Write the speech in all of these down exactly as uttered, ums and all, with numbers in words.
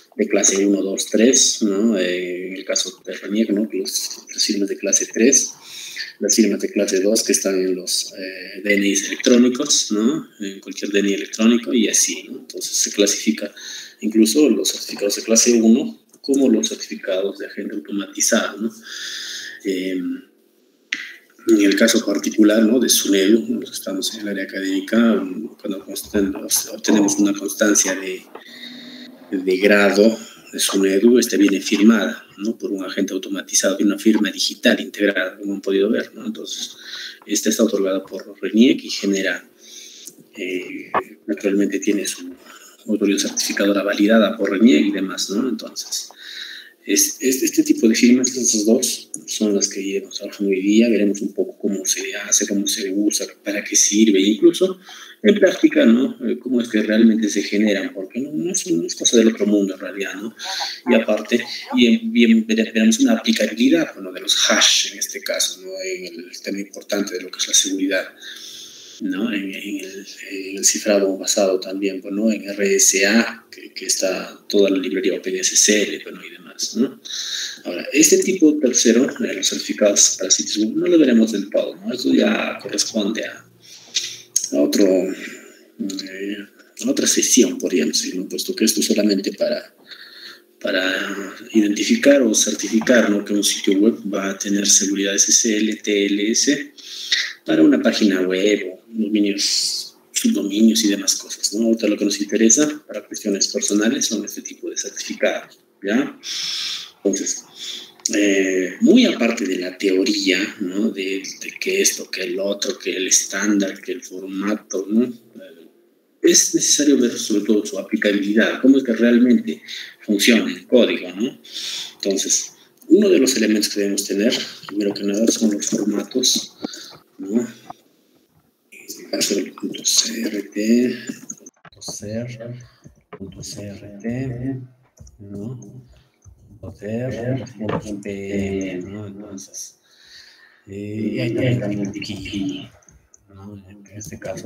de clase uno, dos, tres, ¿no? Eh, en el caso de RENIEC, ¿no? Los, las firmas de clase tres, las firmas de clase dos que están en los eh, D N Is electrónicos, ¿no? En cualquier D N I electrónico y así, ¿no? Entonces se clasifica incluso los certificados de clase uno como los certificados de agente automatizado, ¿no? Eh, en el caso particular, ¿no? De SUNEDU, los que estamos en el área académica, cuando obtenemos una constancia de, de grado de SUNEDU, esta viene firmada, ¿no? Por un agente automatizado, y una firma digital integrada, como han podido ver, ¿no? Entonces, esta está otorgada por RENIEC y genera, eh, naturalmente tiene su autoridad certificadora validada por RENIEC y demás, ¿no? Entonces, es, es, este tipo de firmas, estas dos, son las que iremos trabajando hoy día. Veremos un poco cómo se hace, cómo se usa, para qué sirve, incluso en práctica, ¿no? Cómo es que realmente se generan, porque no, no, es, no es cosa del otro mundo en realidad, ¿no? Y aparte, bien, bien veremos una aplicabilidad, bueno, de los hash en este caso, ¿no? En el tema importante de lo que es la seguridad, ¿no? En, en, el, en el cifrado basado también, pues, ¿no? En R S A, que, que está toda la librería OpenSSL, bueno, y demás, ¿no? Ahora, este tipo tercero, eh, los certificados para sitios web, no lo veremos del todo, ¿no? Eso ya corresponde a, a otro, eh, a otra sesión, podríamos decirlo, puesto que esto es solamente para, para identificar o certificar, ¿no? Que un sitio web va a tener seguridad S S L, T L S, para una página web o dominios, subdominios y demás cosas, ¿no? Ahorita lo que nos interesa para cuestiones personales son este tipo de certificados, ¿ya? Entonces, eh, muy aparte de la teoría, ¿no? De, de que esto, que el otro, que el estándar, que el formato, ¿no? Eh, es necesario ver sobre todo su aplicabilidad, cómo es que realmente funciona el código, ¿no? Entonces, uno de los elementos que debemos tener, primero que nada, son los formatos, ¿no? En este caso el punto C R T, punto C R, punto C R T, ¿no? Poder, puntos P M, ¿no? Entonces, eh, y hay también el tipo key, ¿no? En este caso,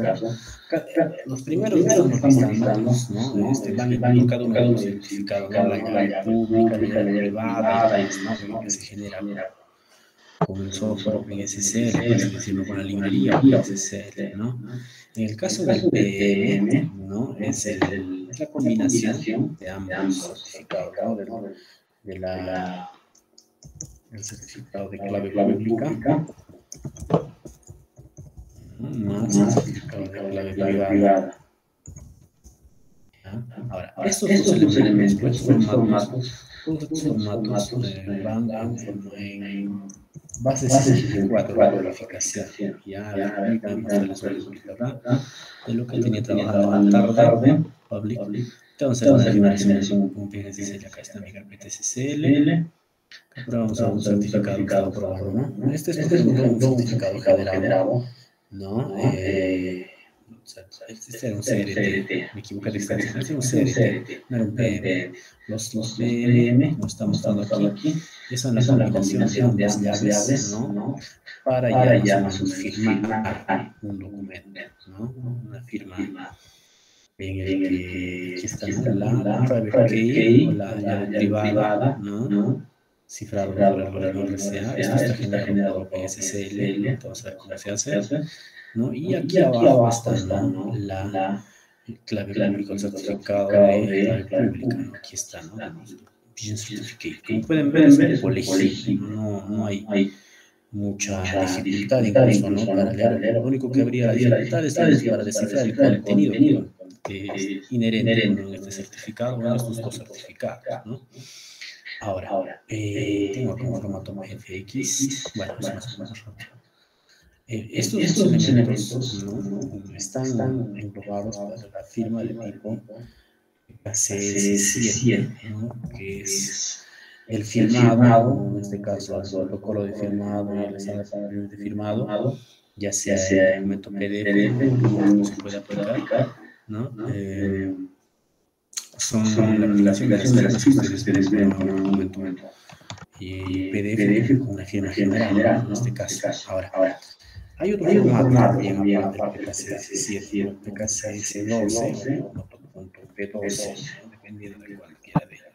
los primeros que estamos listando, ¿no? Este, van indicando cada uno de los certificados, ¿no? La llave pública, la llave privada y demás, ¿no? Lo que se genera con el software OpenSSL, por así decirlo, con la librería OpenSSL, ¿no? En el caso del P M, ¿no? Es, el, es la combinación de ambos certificados, ¿no? De, de la, el certificado de clave pública, más el certificado de clave privada. Ahora, estos, estos dos elementos, pues, formatos, todos estos formatos eh, van en, en base sesenta y cuatro de codificación. Ya, a ver, permítanme mostrarles un ejemplo acá de lo que tenía trabajando en la tarde, public. Vamos a hacer una generación con P N S S L, acá está mi carpeta S S L. Ahora vamos a un certificado que va a probarlo, ¿no? Este es, por ejemplo, un certificado generado, ¿no? Eh, este era un C R T, me equivoqué de extensión, este era un C R T, no era un P M. Los, los P M, como está mostrando aquí, son la combinación de ambas llaves, ¿no? Para ya más o menos firmar un documento, ¿no? Una firma en el que aquí está, ¿no? La private key o la llave privada, ¿no? Cifrado por el algoritmo R S A. Esto está generado por OpenSSL, ¿no? Vamos a ver cómo se hace, ¿no? Y aquí abajo está, ¿no? La clave pública, el certificado de clave pública, ¿no? Aquí está, ¿no? Vision Certificate. Como pueden ver, es un poco legible, no, no hay mucha dificultad incluso, ¿no? Para leerlo. Lo único que habría dificultad es, digamos, para descifrar el contenido que es inherente en este certificado o en estos dos certificados, ¿no? Ahora, eh, tengo acá un formato P F X, bueno, es más o menos rápido. Eh, estos, estos dos elementos, ¿no? Están englobados para la firma de tipo K C S siete, ¿no? Que es el firmado, en este caso el protocolo de firmado y el estándar de firmado, ya sea en documento P D F, no se puede aplicar, ¿no? Eh, son la aplicación de las firmas que ustedes ven con un documento y P D F con una firma general, ¿no? En este caso. Ahora, hay otro formato también aparte del P K C S siete, el P K C S doce o punto P doce, dependiendo de cualquiera de ellos.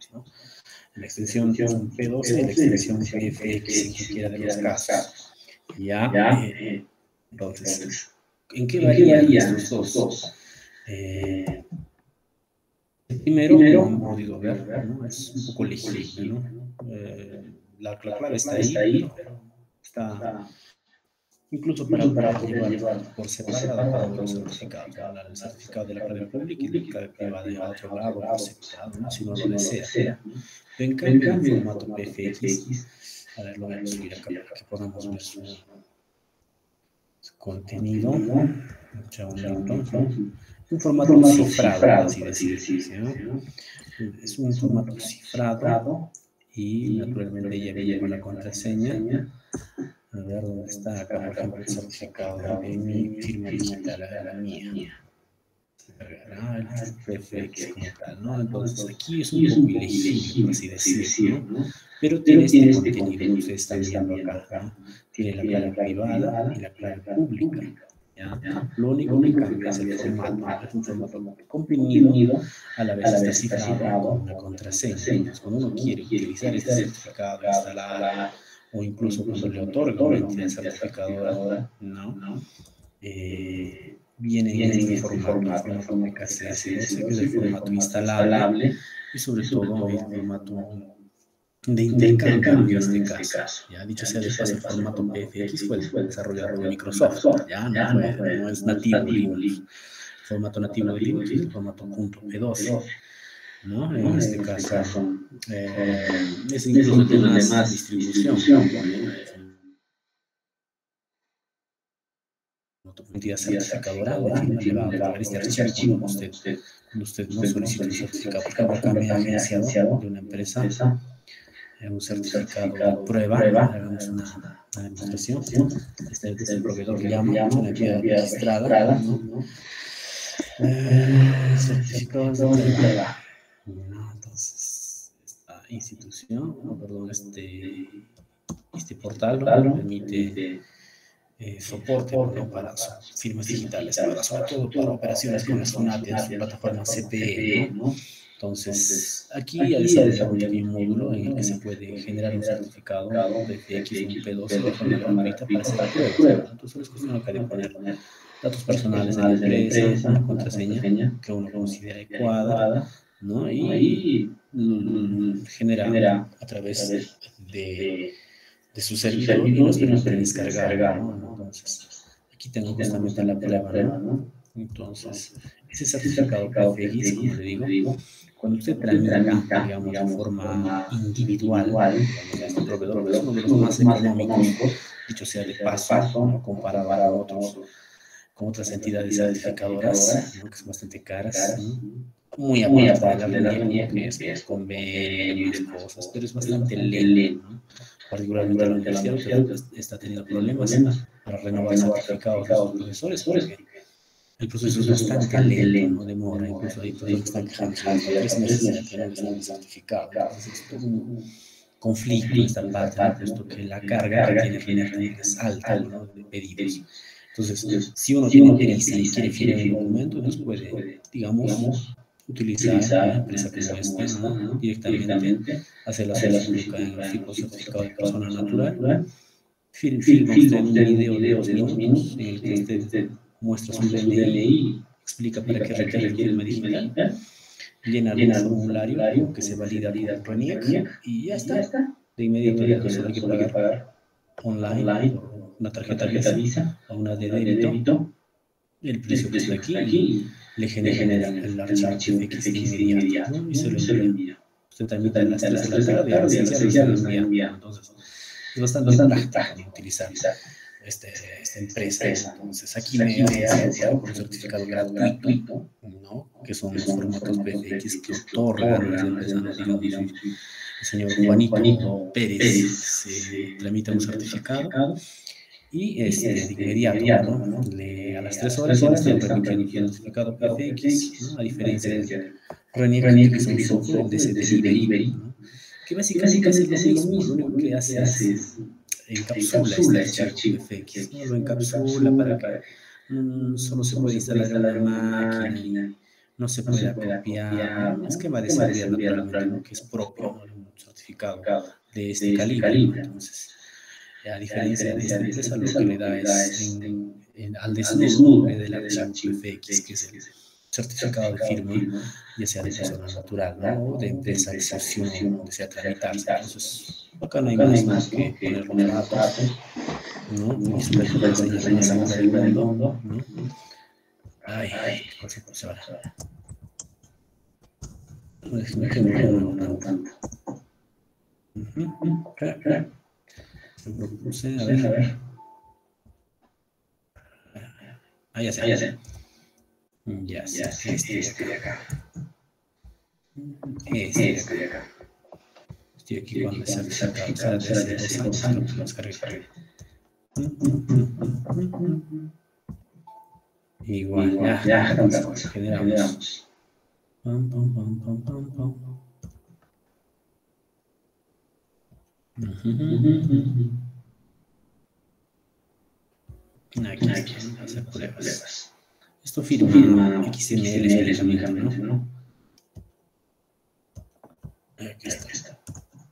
¿no? La extensión P doce y la extensión P F X en cualquiera de los casos. ¿Ya? Eh, entonces, ¿en qué varían estos dos? Eh, primero, como han podido ver, ¿no? Es un poco legible, ¿no? Eh, la, la clave está ahí, pero está... Incluso para poder llevar por separado cada uno de los certificados, ¿no? El certificado de la clave pública y de la clave privada a otro grado por separado, ¿no? Si uno lo desea. ¿No? Pero en cambio, en formato P F X, a ver, lo voy a subir acá para que podamos ver su, su contenido. Ya un momento, ¿no? Un formato cifrado, así decirlo, ¿no? Es un formato cifrado y naturalmente ya viene con la contraseña. A ver, ¿dónde está? Acá, por ejemplo, el certificado de mi firma digital, la mía. Ah, el P F X como tal, ¿no? Entonces, aquí es un poco ilegible, por así decirlo, ¿no? Pero tiene este contenido que ustedes están viendo acá, ¿no? Tiene la clave privada y la clave pública, ¿ya? Lo único que cambia es el formato, ¿no? Es un formato comprimido, a la vez está cifrado con una contraseña. Entonces, cuando uno quiere utilizar este certificado, instalar, o incluso cuando le otorga una entidad certificadora, ¿no? Eh, viene en este formato, el formato P K C S doce, que es el formato instalable, y sobre todo el formato de intercambio en este caso. Ya dicho sea de paso, el formato P F X fue desarrollado por Microsoft, ya no, fue, no es nativo Linux. El formato nativo de Linux es el formato .P doce. ¿No? En este caso, eh, es incluso de más distribución, ¿no? Entidad certificadora de firma le va a otorgar este archivo cuando usted, cuando usted no solicita un certificado. Por ejemplo, acá me ha agenciado de una empresa un certificado de prueba. Hagamos una, una demostración. Este, este el proveedor llama, es una entidad registrada, ¿no? Eh, certificado de prueba. No, entonces, esta institución, no, perdón, este, este portal ¿no? permite eh, soporte ¿no? para firmas digitales, para, sobre todo para operaciones con la SUNAT en su plataforma C P E, ¿no? Entonces, aquí ha desarrollado un pequeño módulo en el que se puede generar un certificado P F X o un P doce de forma gratuita para hacer pruebas, ¿no? Entonces, es cuestión acá de poner datos personales de la empresa, una contraseña que uno considera adecuada, ¿no? Y mm, genera a través de, de su servidor y nos permite descargar, ¿no? Entonces, aquí tengo justamente la prueba, ¿no? Entonces, ese certificado P F X, como le digo, cuando usted tramita, digamos, de forma individual, digamos, a este proveedor, que es uno de los más económicos, dicho sea de paso, ¿no? Comparado con otros, con otras entidades certificadoras, ¿no? Que son bastante caras, ¿no? Muy aparte de la RENIEC, que es, que es convenio y demás cosas, pero es bastante lento, ¿no? Particularmente la universidad está teniendo problemas para renovar certificados de sus profesores, porque el proceso es bastante lento, no demora, incluso hay profesores que están quejando de tres meses que no les dan el certificado. Entonces es todo un conflicto en esta parte, ¿no? Puesto que la carga que tiene RENIEC también es alta, ¿no? De pedidos. Entonces, si uno tiene prisa y quiere firmar el documento, entonces puede, digamos, utilizar una empresa como esta, ¿no? Directamente, hacer la solicitud en el tipo certificado de persona natural, firma usted un video de dos minutos en el que usted muestra su D N I, explica para qué requiere firma digital, llena un formulario que se valida con RENIEC y ya está. De inmediato ya solo hay que pagar online por una tarjeta Visa o una de débito el precio que está aquí y le generan el, el archivo P F X de inmediato, ¿no? Y se lo envía. Usted también a las tres de la tarde y a las seis ya lo están enviando. Entonces, es bastante, bastante práctico, ¿no? utilizar este, esta empresa. Entonces, aquí me ha un certificado gratuito, ¿no? Que son los formatos P F X que otorgan las empresas, ¿no? Digamos, el señor Juanito Pérez se tramita un certificado y este, de inmediato, ¿no? Le, a las tres horas ya le están remitiendo el certificado P F X, ¿no? A diferencia de RENIEC, que son software, el D C Delivery, ¿no? Que básicamente hace lo mismo, lo único que hace es encapsula este archivo P F X, ¿no? Lo encapsula para que mm, solo se puede instalar en una máquina y no se pueda copiar, ¿no? Un esquema de seguridad naturalmente, ¿no? Que es propio, ¿no? Un certificado de este calibre, ¿no? Entonces, a diferencia de esta empresa, lo que le da es en, en, al desnudo, le da el archivo Q F X, que es el certificado de firma, ya sea de persona natural, ¿no? O de empresa, excepción, donde sea tramitarse. Entonces, acá no hay más, ¿no? que poner los datos, ¿no? Y su contraseña más segura del mundo, ¿no? Ay, qué cosa por ahora. Pues no que no no tanto. Se propuse, a ver, a ver. Ah, ya sé. Ah, ya sé. Ya sé, ya sé, este, este de acá. Este, este de acá. Estoy aquí con el certificado, o sea, desde hace dos años lo descargué. Igual, ya, ya, tanta cosa. Generamos. Pam, pam, pam, pam, pam, pam. Aquí, aquí está, hacer pruebas. Esto firma X M L únicamente, ¿no? Aquí está.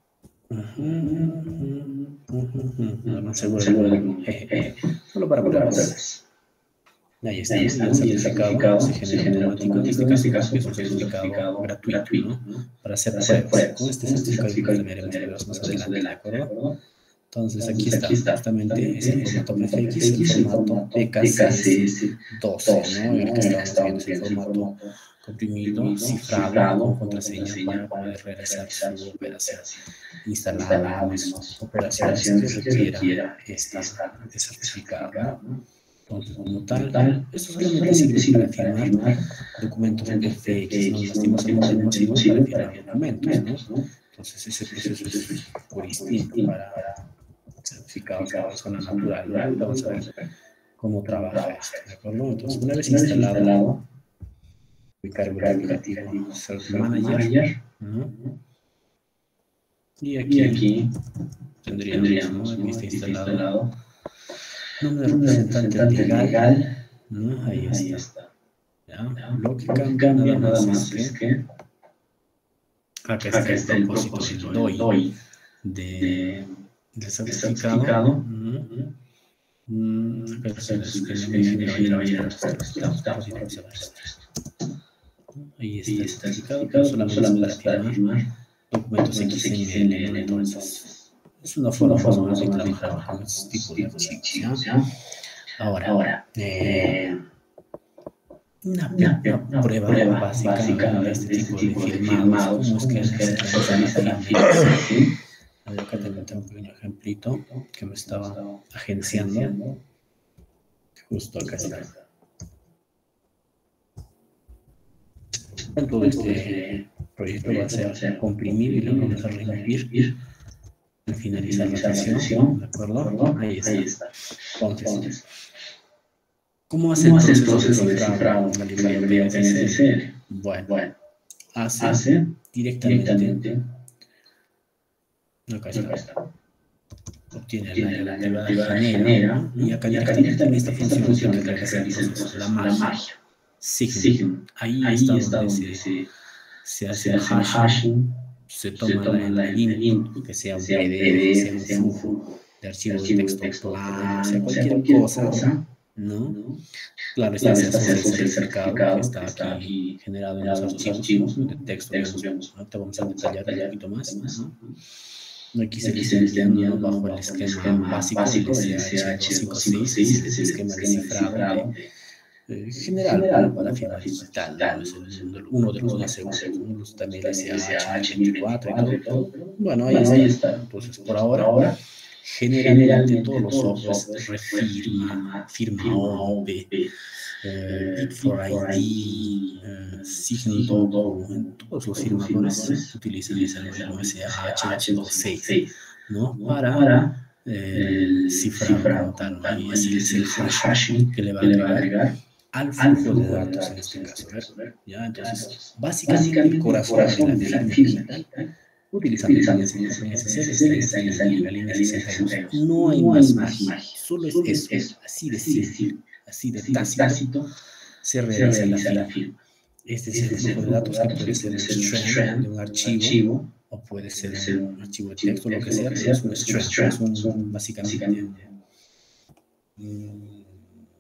No, seguro, seguro de que solo para pruebas. Ahí está, el certificado se genera automático. En este caso es un certificado gratuito, ¿no? Para hacer pruebas. Con este certificado también haremos pruebas más adelante, ¿de acuerdo? Entonces aquí está, justamente es el formato P F X, el formato P K C S doce, ¿no? El que estábamos viendo es el formato comprimido, cifrado, con contraseña para poder realizar su operación, instalar las operaciones que requiera esta, este certificado, ¿no? Entonces, como tal, esto solamente sirve para firmar documentos P F X, ¿no? Lastimosamente no sirve para firmar documentos, ¿no? Entonces, ese proceso es por distinto para certificados de persona natural, ¿no? Ahorita vamos a ver cómo trabaja esto, ¿de acuerdo? Entonces, una vez instalado, mi cargo el aplicativo Self Manager, ¿no? Y aquí, aquí tendríamos, ¿no? Aquí está instalado nombre de representante legal, ¿no? Ahí está. Ahí está. ¿Ya? Lo que cambia nada más, nada más es, que, es que acá está, acá está el propósito del D O I de, del certificado. Uh-huh. Mm, acá está el que me genera ahí el ahí está el certificado, pero solamente es para firmar documentos X M L, ¿no? Entonces, es una forma más o menos de trabajar con este tipo de archivos, ¿ya? Ahora, Ahora eh, una, una, una prueba, prueba básica, básica de este, este tipo de firmados, cómo es que se realiza la firma. A ver, acá también tengo un pequeño ejemplito que me estaba agenciando. Justo acá está. Todo este proyecto va a ser comprimido y lo vamos a reimprimir al finalizar la sesión, ¿de acuerdo? Ahí está. Ahí está. Entonces, ¿cómo hace ¿Cómo el proceso de cifrado en la librería P N S L? Bueno, bueno, hace, hace directamente, directamente acá está, está. obtiene, obtiene la relativa genera, ¿no? Y acá directamente en esta función que realiza el proceso, la magia. Signo. Ahí, Ahí está, está donde, donde se, se hace el hashing, hashing se toma, se toma la, el, el input, que sea un P D F, que sea un flujo de archivo de texto, texto plano, o sea, cualquier, cualquier cosa, cosa, ¿no? ¿no? Claro, está claro, se asocia el certificado que está, que está aquí, aquí generado en los archivos, archivos, ¿no? De texto, texto vemos, ¿no? Te vamos a detallar un poquito más, ¿no? Aquí se les envía bajo el esquema básico, el S H doscientos cincuenta y seis, es el esquema de cifrado Eh, general, general para firma digital, ¿no? Es el, uno de los más seguros, también el S H veinticuatro y todo. Bueno, ahí, bueno, está. ahí está. Entonces, por ahora, generalmente todos los softwares refirma, firma O P, eh, Bit for I D, eh, Signo, en todos los firmadores utilizan el algoritmo S H doscientos seis, ¿no? Para el cifrado como tal, ¿no? Y ese es el hashing que le va a agregar al flujo de datos en este caso, ¿ver? ¿Ya? Entonces, básicamente el corazón de la firma digital, utilizando líneas de S S L, la línea sesenta y dos, no hay más magia, solo es eso, así de simple, así de tácito, se realiza la firma. Este es el flujo de datos que puede ser un string de un archivo, o puede ser un archivo de texto, lo que sea, pero es un string, es un, básicamente um,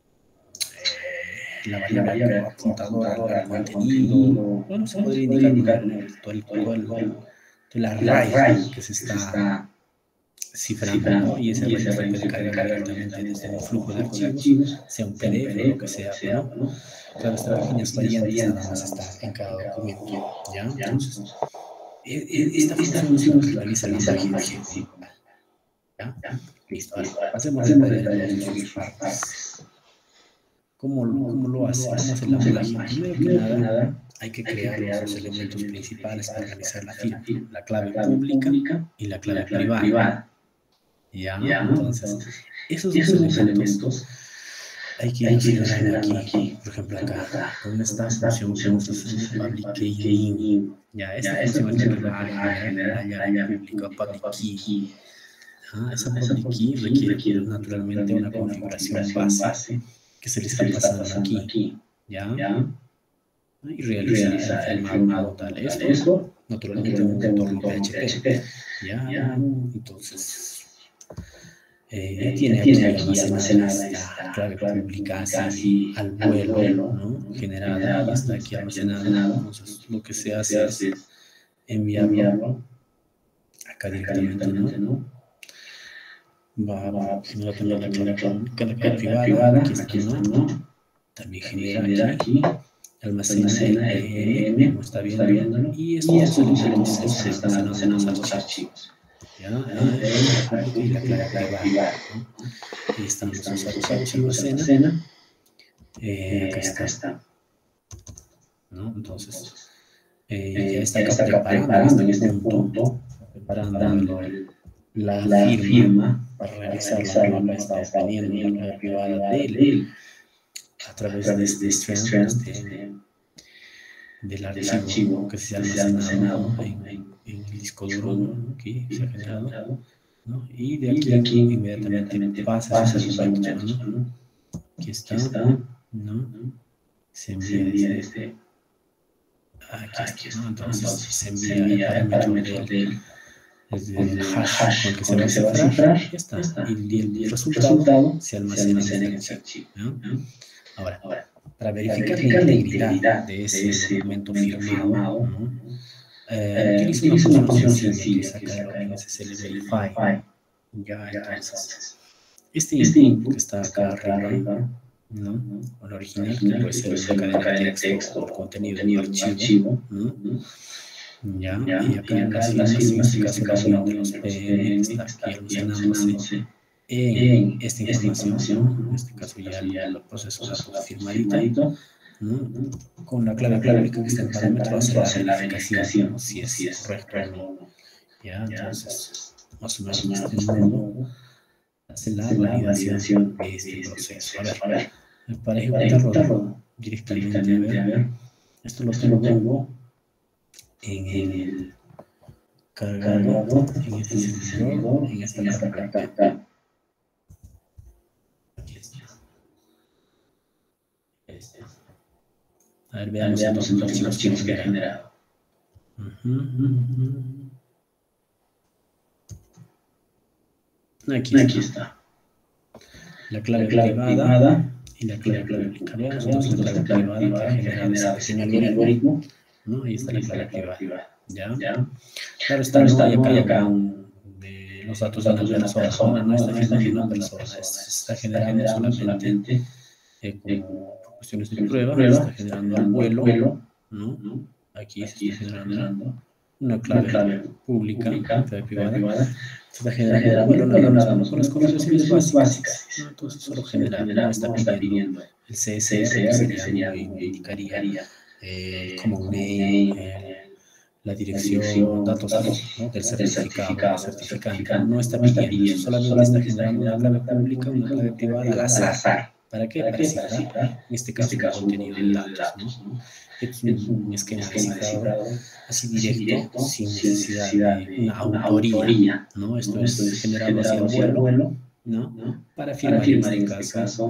la variable apuntadora al contenido. Bueno, se podría indicar todo el, todo el, todo el array que se está cifrando, ¿no? Y ese array se puede cargar directamente desde un flujo de archivos, sea un P D F o lo que sea, ¿no? Claro, estas pequeñas variantes nada más están en cada documento, ¿ya? Entonces, esta función que realiza la página principal, ¿ya? Listo, ahora, pasemos al poder de sus partes. ¿Cómo, ¿Cómo lo hace? ¿Cómo hace la magia? Primero que nada, hay que crear los elementos principales para organizar la firma, la clave pública y la clave privada. ¿Ya? Entonces, esos dos elementos hay que irlos generando aquí. Por ejemplo, acá, con esta función que vamos a hacer public key. Ya, esta función es la que va a generar la llave pública, public key. Ah, esa public key requiere naturalmente una configuración base que se le está pasando aquí, ¿ya? Y realiza el firmado tal. Esto, naturalmente, un entorno P H P, ¿ya? Entonces, eh, tiene aquí almacenada esta clave pública así al vuelo, ¿no? Generada, y está aquí almacenada. Entonces, lo que se hace es enviarlo acá directamente, ¿no? Va a generar también la clave pública, la clave privada, aquí está, ¿no? También genera aquí, almacena el E M, como está viendo, y estos elementos se están almacenando en los archivos. ¿Ya? La pública y la clave privada, ¿no? Y están los archivos, almacena. Eh, acá está. ¿No? Entonces, eh, ya está acá preparando en este punto, preparando el, la, la firma para realizar la mapa, está obteniendo la clave privada de él a través de este string de, del archivo que se ha almacenado en, en, en el disco duro, ¿no? Aquí se ha generado, ¿no? Y de aquí, de aquí inmediatamente pasa a esos elementos, ¿no? Aquí está, ¿no? Se envía desde aquí está, ¿no? Entonces se envía el parámetro del desde el hash con el que se va a cifrar, ya está, y el, el resultado se almacena en ese archivo, ¿no? Ahora, para verificar la integridad de ese documento firmado, ¿no? eh, utilizo una función sencilla que saca lo que es el verify. Ya, entonces, este input que está acá arriba, ¿no? El original, que puede ser una cadena de texto o contenido de un archivo, ¿no? Ya, ya, y acá en las firmas, en este caso la unión de los P N está aquí almacenándose en esta información, en este caso ya el proceso de datos firmadito, ¿no? Con la clave pública que está en parámetro hace la verificación, ¿no? si es correcto o no. Ya, entonces, más o menos en este modo hace la validación de este proceso. A ver, para ejecutarlo directamente, a ver, esto lo tengo en el cargador, en este servidor, en esta carpeta. Aquí está. Este. A ver, veamos, veamos los archivos, archivos que ha generado. Uh -huh. Aquí, Aquí está. La clave, la clave privada, privada y la clave, clave pública. Veamos entonces la clave privada que ha generado ese pequeño algoritmo. ¿No? Ahí está la clave privada. ¿Ya? ¿Ya? Claro, está, no hay acá, acá un, de los datos de una persona, no está generando una persona, se está generando solamente eh, como por cuestiones de prueba, está generando al vuelo, ¿no? Aquí se está generando una clave pública, una clave privada, se está generando al vuelo nada más con las configuraciones básicas, ¿no? Entonces solo genera, no está pidiendo el C S R, que sería, indicaría Eh, como name, eh, la dirección, datos, ¿no? del certificado, del certificante, no está pidiendo, solamente está generando una clave pública, una clave privada al azar. ¿Para qué? Para cifrar, en este caso, el contenido de datos, ¿no? Es un, un esquema de cifrado así directo, sin necesidad de una autoría, ¿no? Esto es generado hacia el vuelo, ¿no? Para firmar, en este caso,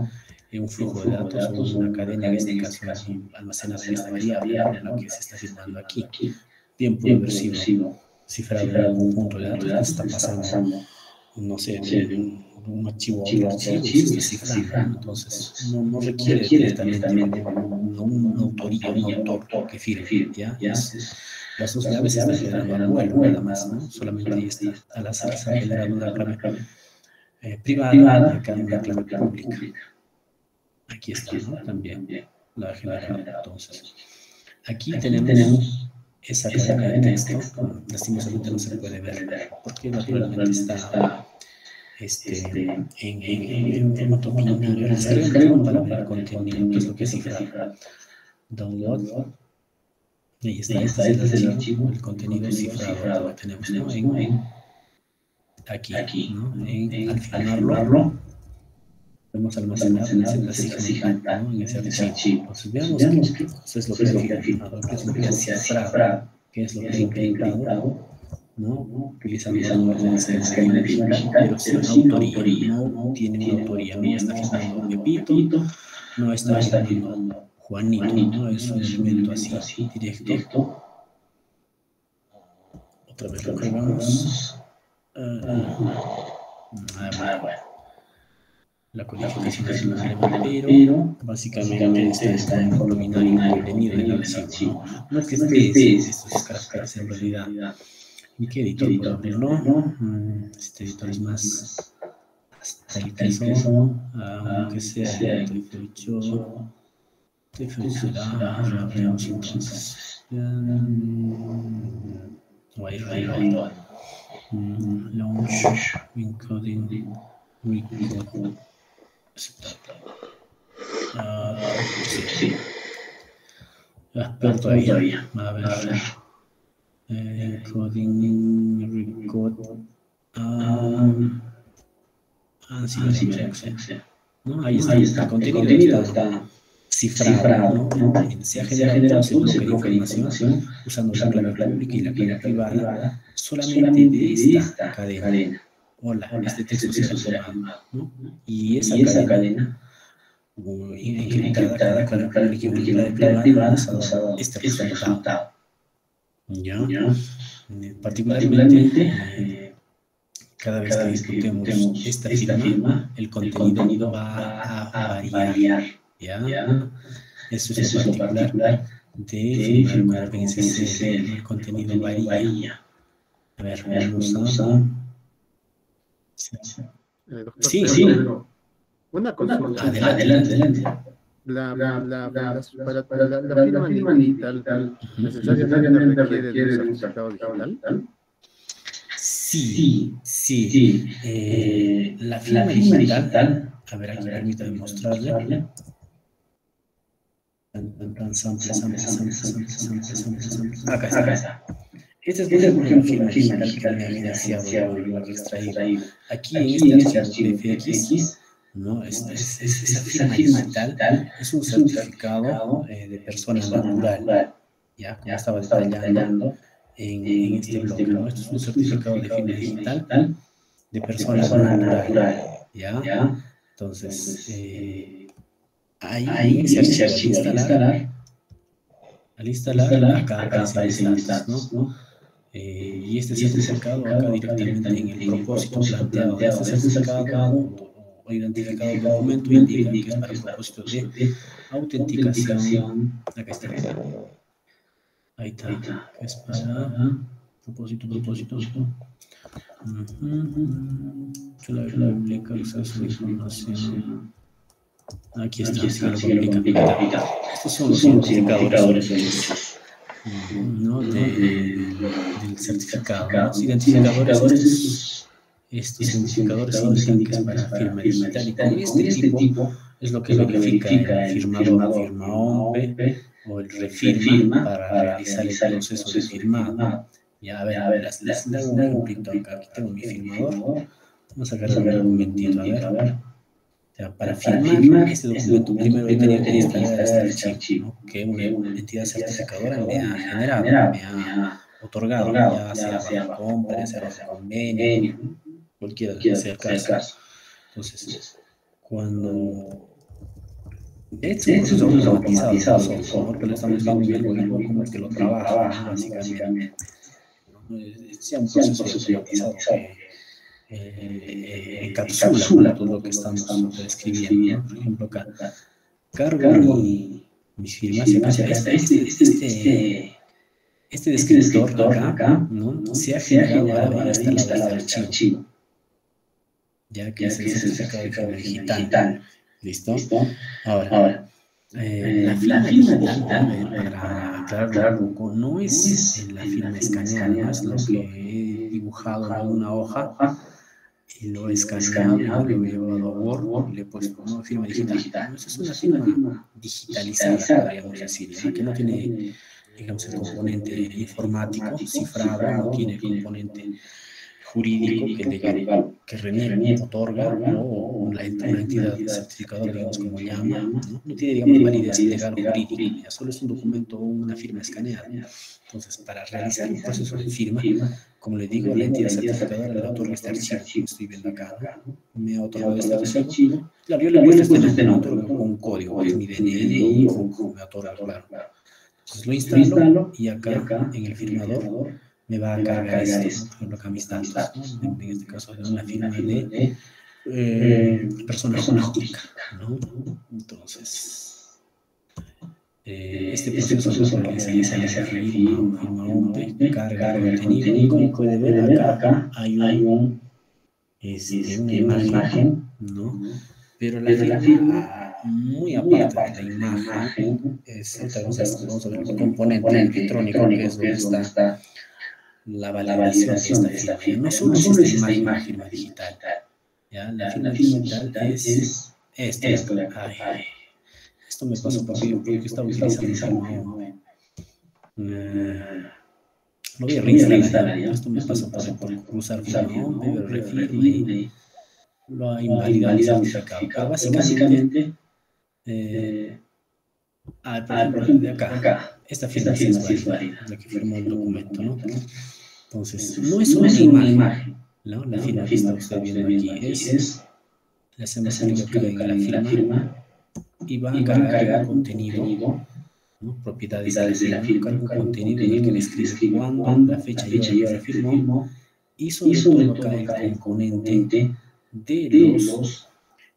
eh, un flujo de datos o una cadena, en este caso almacenada en esta variable, ¿no? La que se está firmando aquí. Bien, puede haber sido cifrado en un conjunto de datos que se está pasando, no sé, de un, un archivo a otro archivo y se está cifrando, ¿no? Entonces, no, no requiere directamente no una autoría, un autor que firme, ¿ya? Es, las dos llaves se están generando al vuelo, nada más, ¿no? Solamente ahí está, al azar se ha generado una clave eh, privada y acá una clave pública. Aquí está, ¿no? También la ha generado. Entonces, aquí tenemos esa cadena de texto. Lastimosamente no se puede ver, porque naturalmente está este, en, en, en formato binario. Descarguémoslo para ver el contenido, que es lo que cifra. Download. Ahí está, este es el archivo, el contenido cifrado que tenemos, ¿no? En, aquí, ¿no? En, al firmarlo, podemos almacenar la cifra, ¿no? En ese archivo. Entonces, veamos qué es lo que ha firmado, qué es lo que ha cifrado, qué es lo que ha encriptado, ¿no? Utilizando órdenes de esquema digital, pero sin autoría, no tiene una autoría, no está firmando Pepito, no está firmando Juanito, ¿no? Es un elemento así, directo. Otra vez lo cargamos. Uh, ah, bueno. La codificación es un problema, pero básicamente está en formato binario contenido del archivo, ¿no? No es que esté estos caracteres en realidad. ¿Y qué editor puedo abrirlo? Este editor es más hasta el queso, aunque sea el T ocho será, lo abrimos entonces. Reload, launch, encoding, recode, uh, sí. Ah, pero todavía, a ver, eh, encoding, recode, um, ah, sí, ¿no? Ahí está, el contenido está cifrado, ¿no? Se ha generado ese bloque de información usando la clave pública y la clave privada solamente de esta cadena. Hola, este texto se ha tomado, ¿no? Y esa cadena encriptada con la clave pública y la clave privada nos ha dado este resultado. ¿Ya? Particularmente, eh, cada vez que ejecutemos esta firma, el contenido va a variar. ¿Ya? Eso es lo particular de firmar con OpenSSL, el contenido varía. A ver, vamos a... Sí, sí. Una consulta. Adelante, adelante. La, la, la, la, para, para la, la firma digital, ¿necesariamente requiere de un certificado digital? Sí, sí. sí. Eh, la firma, la firma digital, digital, a ver, aquí permítame mostrarle. Acá está. Acá está. Esta es, es por ejemplo, la firma digital que viene asociado en el extraído. Aquí, Aquí en este archivo P F X, ¿no? Es, es, es, esa firma digital es un certificado eh, de persona natural, ya como estaba detallando en, en este bloque, ¿no? Esto es un certificado de firma digital de persona natural, ¿ya? Entonces, eh, ahí, ahí en ese archivo, al instalar, al instalar, instalar acá, acá aparecen mis datos, ¿no? Eh, y este y certificado este acá directamente en el propósito planteado de este certificado o, o identificado el documento indica que es para el propósito de autenticación. Acá está. Ahí está. Es para propósito, propósito. Clave pública, acceso a la información. Aquí está, Aquí está sí, lo complica. Estos son los identificadores, ¿no? de, de, del certificado. Los identificadores, estos, estos identificadores indican que es para firma digital. Y con este tipo es lo que verifica el firmador, firma O M P o el refirma para realizar el proceso de firmado. Ya, a ver, a ver, les, les, les hago un ejemplito acá. Aquí tengo mi firmador. Vamos a agarrar un documentito, a ver. O sea, para firmar este documento, primero he tenido que instalar este archivo, ¿no? Que una entidad certificadora me ha generado, me ha otorgado, ya sea bajo compra, ya sea bajo convenio, cualquiera que sea el caso. Entonces, cuando Es un proceso automatizado, solo que lo estamos viendo en el algoritmo como es que lo trabaja, básicamente. Sea un proceso automatizado que eh, encapsula todo lo que estamos describiendo, ¿no? Por ejemplo, acá cargo mi, mis firmas y acá este, este, este, este descriptor acá, ¿no? Se ha generado a la vez instalado este archivo, ya que es el certificado de firma digital. ¿Listo? Ahora, eh, la firma digital, eh, para aclararlo un poco, no es la firma escaneada, no es lo que he dibujado en una hoja y lo he escaneado y lo he llevado a Word y le he puesto una firma digital. No, eso es una firma digitalizada, podríamos decir, ¿ya? Que no tiene, digamos, el componente informático cifrado, no tiene el componente jurídico que el legal que reniega, otorga, o la, una entidad certificadora, digamos, como llama, ¿no? No tiene, digamos, validez legal o jurídica, ya solo es un documento o una firma escaneada. Entonces, para realizar un proceso de firma, como le digo, la entidad certificadora le otorga este archivo, que estoy viendo acá, ¿no? Me ha otorgado este archivo. Claro, yo le he puesto este nombre, me otorga con un código, que es mi D N I, me otorga, claro. Entonces lo instalo y acá, en el firmador, me va a cargar esto, ¿no? Por ejemplo, acá mis datos, ¿no? En este caso de una firma de eh, persona jurídica, ¿no? Entonces, eh, este proceso lo realiza ya sea firma, firma hombre, carga el contenido, y como puede ver acá hay un, este, una imagen, ¿no? Pero la firma, muy aparte de la imagen, es, vamos a ver el componente electrónico, que es donde está la validación de esta firma. No solo es esta imagen la firma digital, ¿ya? La firma digital es esto. Ay, esto me pasó porque yo estaba utilizando firma. Uh, lo voy a reinstalar, ¿ya? Esto me pasó por, por cruzar firma, pero refirma y lo ha invalidado el certificado. Pero básicamente, eh, ah, por ejemplo, de acá, esta firma sí es válida, la que firmó el documento, ¿no? Entonces, no es solo una imagen, ¿no? La firma que está usted viendo aquí es, le hacemos clic acá en la firma y va a cargar un contenido, ¿no? Propiedades de la firma, carga un contenido en el que le escribe cuándo, la fecha y hora que se firmó, y sobre todo acá el componente de los,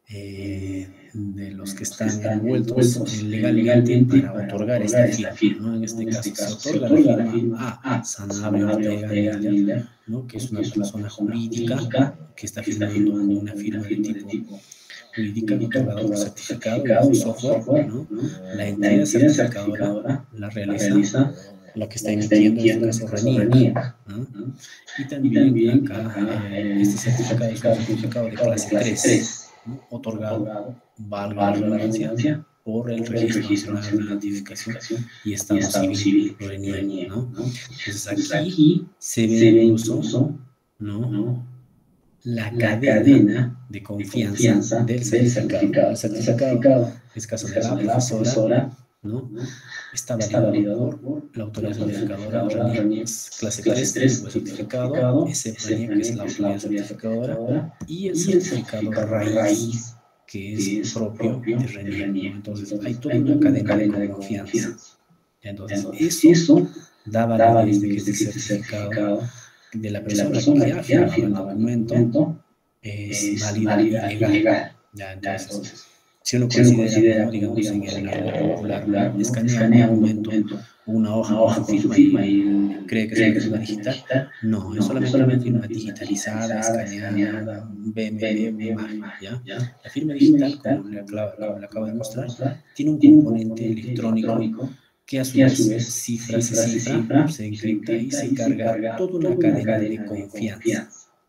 eh, de los que están envueltos legalmente para otorgar esta firma, ¿no? En este caso se otorga la firma a Sanabria Ortega Miller, ¿no? Que es una persona jurídica que está firmando con una firma de tipo jurídica otorgada por certificado y software, ¿no? La entidad certificadora la realiza la que está emitiendo, en este caso RENIEC, ¿no? Y también acá eh, este certificado es un certificado de clase tres, ¿no? Otorgado, valga la redundancia, por el Registro Nacional de Identificación y Estado Civil, RENIEC, ¿no? Entonces aquí se ve incluso, ¿no? La cadena de confianza del certificado. El certificado, en este caso de la profesora, ¿no? Está validado por la autoridad certificadora RENIEC clase tres, tipo de certificado, ese RENIEC que es la autoridad certificadora, y el certificado raíz, que es propio de RENIEC. Entonces, hay toda una cadena de confianza. Entonces, eso da validez de que este certificado de la persona que ha firmado el documento es válido y legal. Ya, entonces, si uno considera, como digamos, en el ámbito popular, escanea un documento o una hoja con su firma y cree que es una firma digital, no, es solamente una firma digitalizada, escaneada, B M W, una imagen, ¿ya? La firma digital, como le acabo, como le acabo de mostrar, tiene un componente electrónico que a su vez cifra, se cifra, se encripta y se carga toda una cadena de confianza.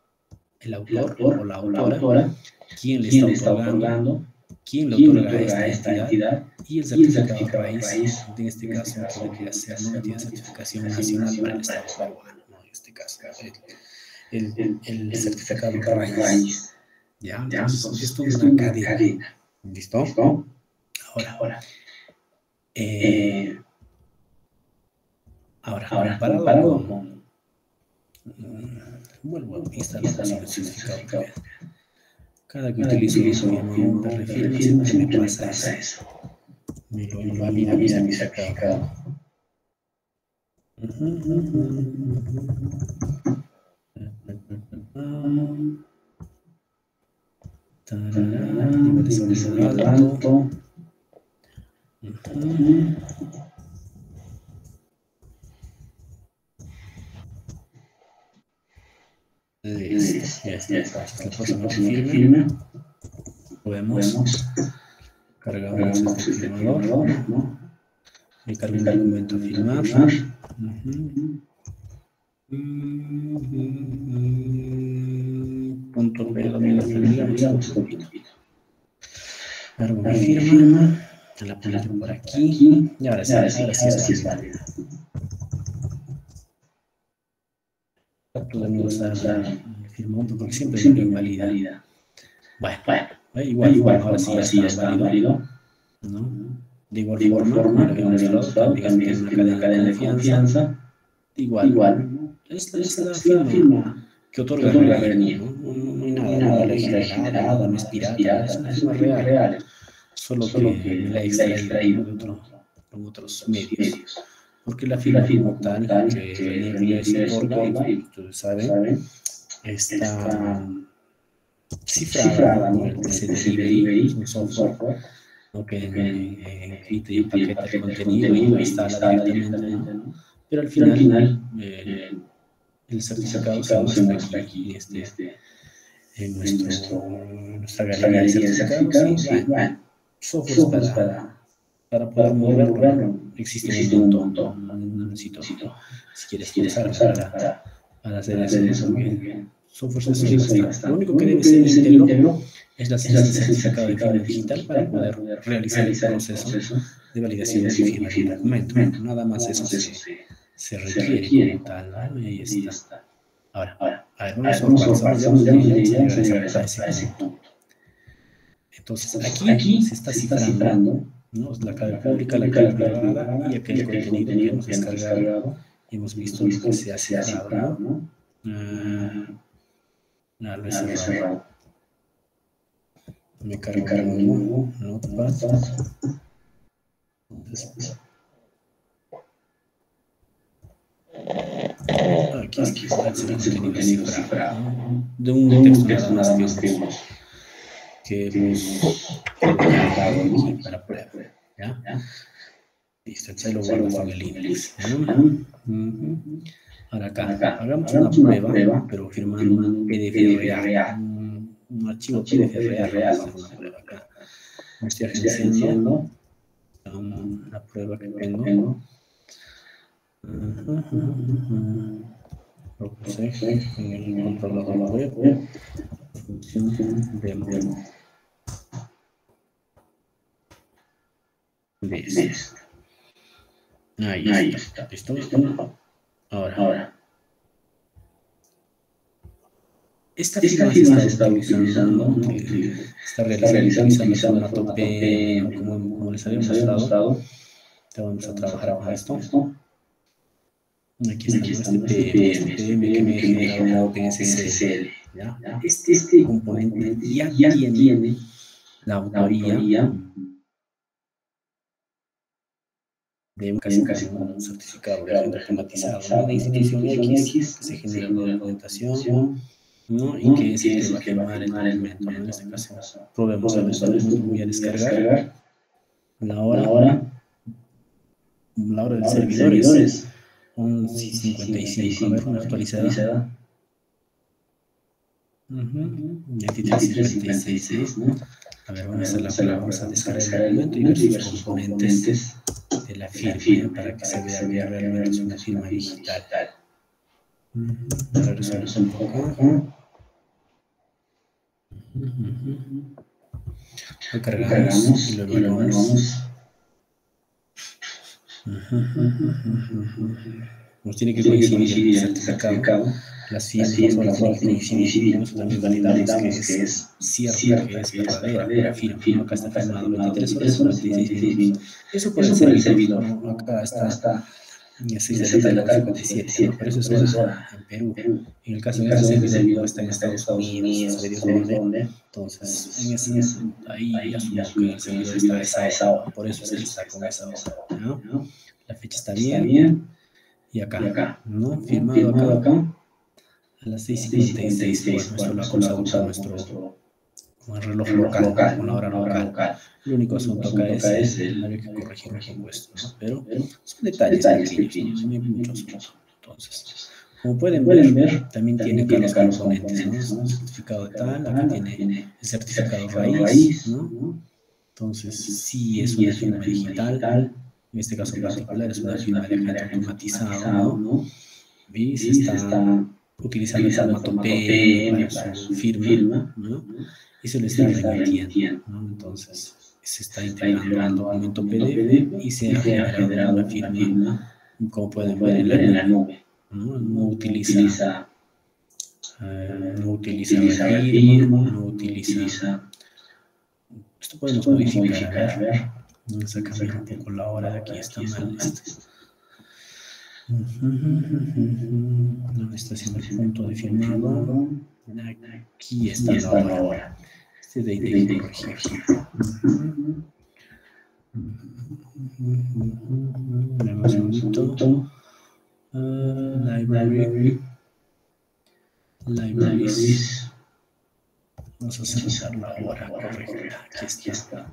El autor o la autora, quién le está otorgando, quién le otorga a esta entidad y el certificado raíz, en este caso podría ser una entidad de certificación nacional para el Estado peruano, ¿no? En este caso, el, el, el certificado raíz. ¿Ya? Entonces, esto es una cadena. ¿Listo? Ahora, eh, Ahora, Ahora comparado, comparado con, con bueno, instalar el certificado. Cada que utilizo un firma, un refirma, siempre me pasa eso. Me lo invalida mi certificado. Uh -huh, uh -huh. Tarará, nivel de seguridad alto. Uh -huh. Listo, ya está. Entonces, la próxima que firme, lo vemos. Cargamos este firmador, ¿no? Me cargo un documento a firmar. Uh -huh. Punto P, dominio digamos, cargo mi firma, la pongo por aquí, y ahora sí, ahora sí, ahora sí es válida. Podemos usar el firmón porque siempre es invalida. Bueno, bueno, igual, igual, ahora sí ya está válido, ¿no? De igual forma, como lo habíamos mostrado, también tiene una cadena de confianza, igual, es la firma que otorga Renier, ¿no? No hay nada, nada le he generado, no es pirata, es una firma real, solo que me la he extraído de otro, con otros medios. Porque la firma como tal, que Renier les otorga, y ustedes saben, está cifrada con el T C Delivery, es un software, ¿no? Que encripta y empaqueta el contenido y lo instala directamente, ¿no? Pero al final, eh, el certificado se muestra aquí, en, este, en, nuestro, en nuestra galería de certificados. Sí, bueno, software para, para poder moverlo, existe un montón, no, no necesito, si quieres forzarla para, para hacer eso, porque software es bastante. Lo único que debe ser íntegro es la certificado de firma digital para poder realizar el proceso de validación de firma de un documento. Nada más eso se, se requiere como tal, ¿no? Y ahí está. Ahora, a ver, vamos a organizar, vamos a llegar a ese punto. Entonces, aquí se está cifrando, ¿no? La clave pública, la clave privada y aquel contenido que hemos descargado y hemos visto lo que se ha cerrado, ¿no? Uh, no, lo he cerrado. Me cargo un nuevo notepad. Entonces, aquí está el contenido cifrado, ¿no? De un texto nada más que hemos, que hemos colocado aquí para prueba, ¿ya? Listo, aquí lo guardo en el index, ¿no? Uh-huh. Ahora acá, hagamos una prueba, pero firmando un P D F real, un, un archivo P D F real, vamos a hacer una prueba acá. Me estoy agenciando una prueba que tengo. Propuse en el controlador web, función demo. Listo. Ahí, Ahí está. está. ¿Listo? Ahora. Ahora. Esta firma se está, está utilizando, ¿no? está realizando utilizando el formato P M, como, como les había mostrado. Ya vamos a trabajar con esto. Aquí está este P M, este P M que me ha generado OpenSSL. ¿Ya? Este, este componente ya, ya tiene la autoría de un, casi, casi un certificado de agente automatizado, ¿no? De institución X, que se genera una documentación, ¿no? Y que es el que va a quemar el documento, ¿no? En este caso, probemos a ver, voy a descargar. La hora, la hora del servidor es once cincuenta y cinco, a ver, una actualizada. Uh-huh. veintitrés cincuenta y seis, ¿no? A ver, vamos a hacer la prueba, vamos a descargar el documento y ver sus componentes de la firma, para que se vea que realmente es una firma digital. Uh-huh. Ahora resolvemos un poco. Uh-huh. Lo cargamos y lo evaluamos. Nos tiene que coincidir el certificado, las firmas o las horas tienen que coincidir, eso también validamos que es cierto, que es verdadera la firma, ¿no? Acá está firmado veintitrés horas cuarenta y seis minutos. Eso puede ser el servidor, ¿no? Acá está y a seis de la tarde con cincuenta y siete, ¿no? Pero eso es hora en Perú. En el caso de este servidor está en Estados Unidos, sabe Dios dónde. Entonces, en ese, ahí asumo que el servidor está a esa hora, ¿no? Por eso es que está con esa hora, ¿no? La fecha está bien. Y acá, ¿no? Firmado acá a las seis cincuenta y seis. Bueno, esto lo ha cruzado con nuestro con el reloj local, con la hora local. El único asunto acá es el habría que corregir un poco esto, ¿no? Pero son detalles pequeños, no hay mucho asunto. Entonces, como pueden ver, también tiene acá los componentes, ¿no? El certificado de tal, acá tiene el certificado raíz, ¿no? Entonces, sí es una firma digital, en este caso particular es una firma de agente automatizado, ¿no? Y se está utilizando el formato P M para su firma, ¿no? Y se le está remitiendo, ¿no? Entonces, se está integrando al documento P D F y se ha generado una firma, como pueden ver, en la nube, ¿no? No utiliza, eh, no utiliza firma, no utiliza. Esto podemos modificar, a ver. Vamos a cambiar un poco la hora de aquí, está mal esto. ¿Dónde está haciendo el punto de firmado? Aquí está la hora. Este de ahí hay que corregir. Veamos un minuto. Uh, library. Libraries. Vamos a aceptar la hora correcta. Aquí está.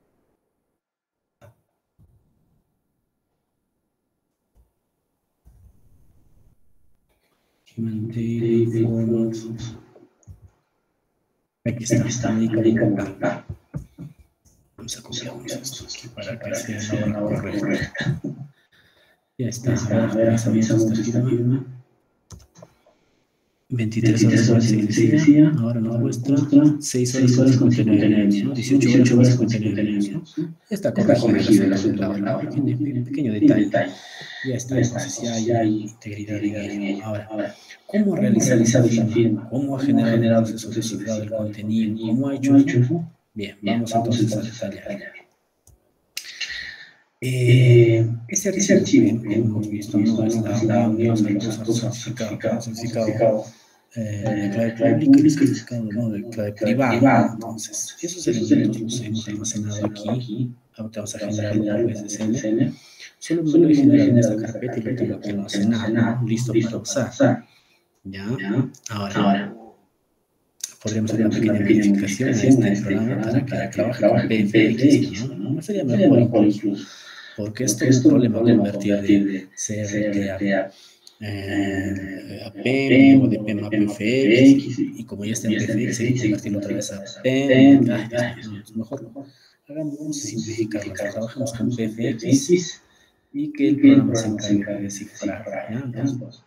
Human Daily Format. Aquí está, América Boca. Vamos a copiarnos esto aquí para que sea la hora correcta. Ya está, a ver, revisamos esta firma. veintitrés horas y decía, ahora nos muestra seis horas con cincuenta y nueve minutos, dieciocho horas con cincuenta y nueve minutos. Ya está corregido el asunto de la hora, pequeño, pequeño detalle. Ya está, entonces ya hay integridad en ello. Ahora, ¿cómo ha realizado esa firma? ¿Cómo ha generado el proceso de cifrado del contenido? ¿Cómo ha hecho eso? Bien, vamos entonces a detallar. Eh, ese archivo, ese archivo que hemos visto, no es la unión de los datos certificados, certificado eh, de clave pública y el certificado no, de clave privada. Entonces, esos elementos los hemos almacenado aquí. Ahora vamos a generarlo por B S S N. Solo me lo he generado en esta carpeta y lo tengo aquí almacenado, listo para usar. ¿Ya? Ahora, podríamos hacer una pequeña modificación a este programa para que trabaje con P F X, ¿no? No sería mejor incluso. Porque esto es un problema convertir de C R T a, eh, a P E M, luego de P E M a P F X, y como ya está en P F X, hay que convertirlo otra vez a P E M. Ay, no, es mejor, hagamos, vamos a simplificarlo, trabajamos con P F X y que el programa se encargue de cifrar, ¿ya? Entonces,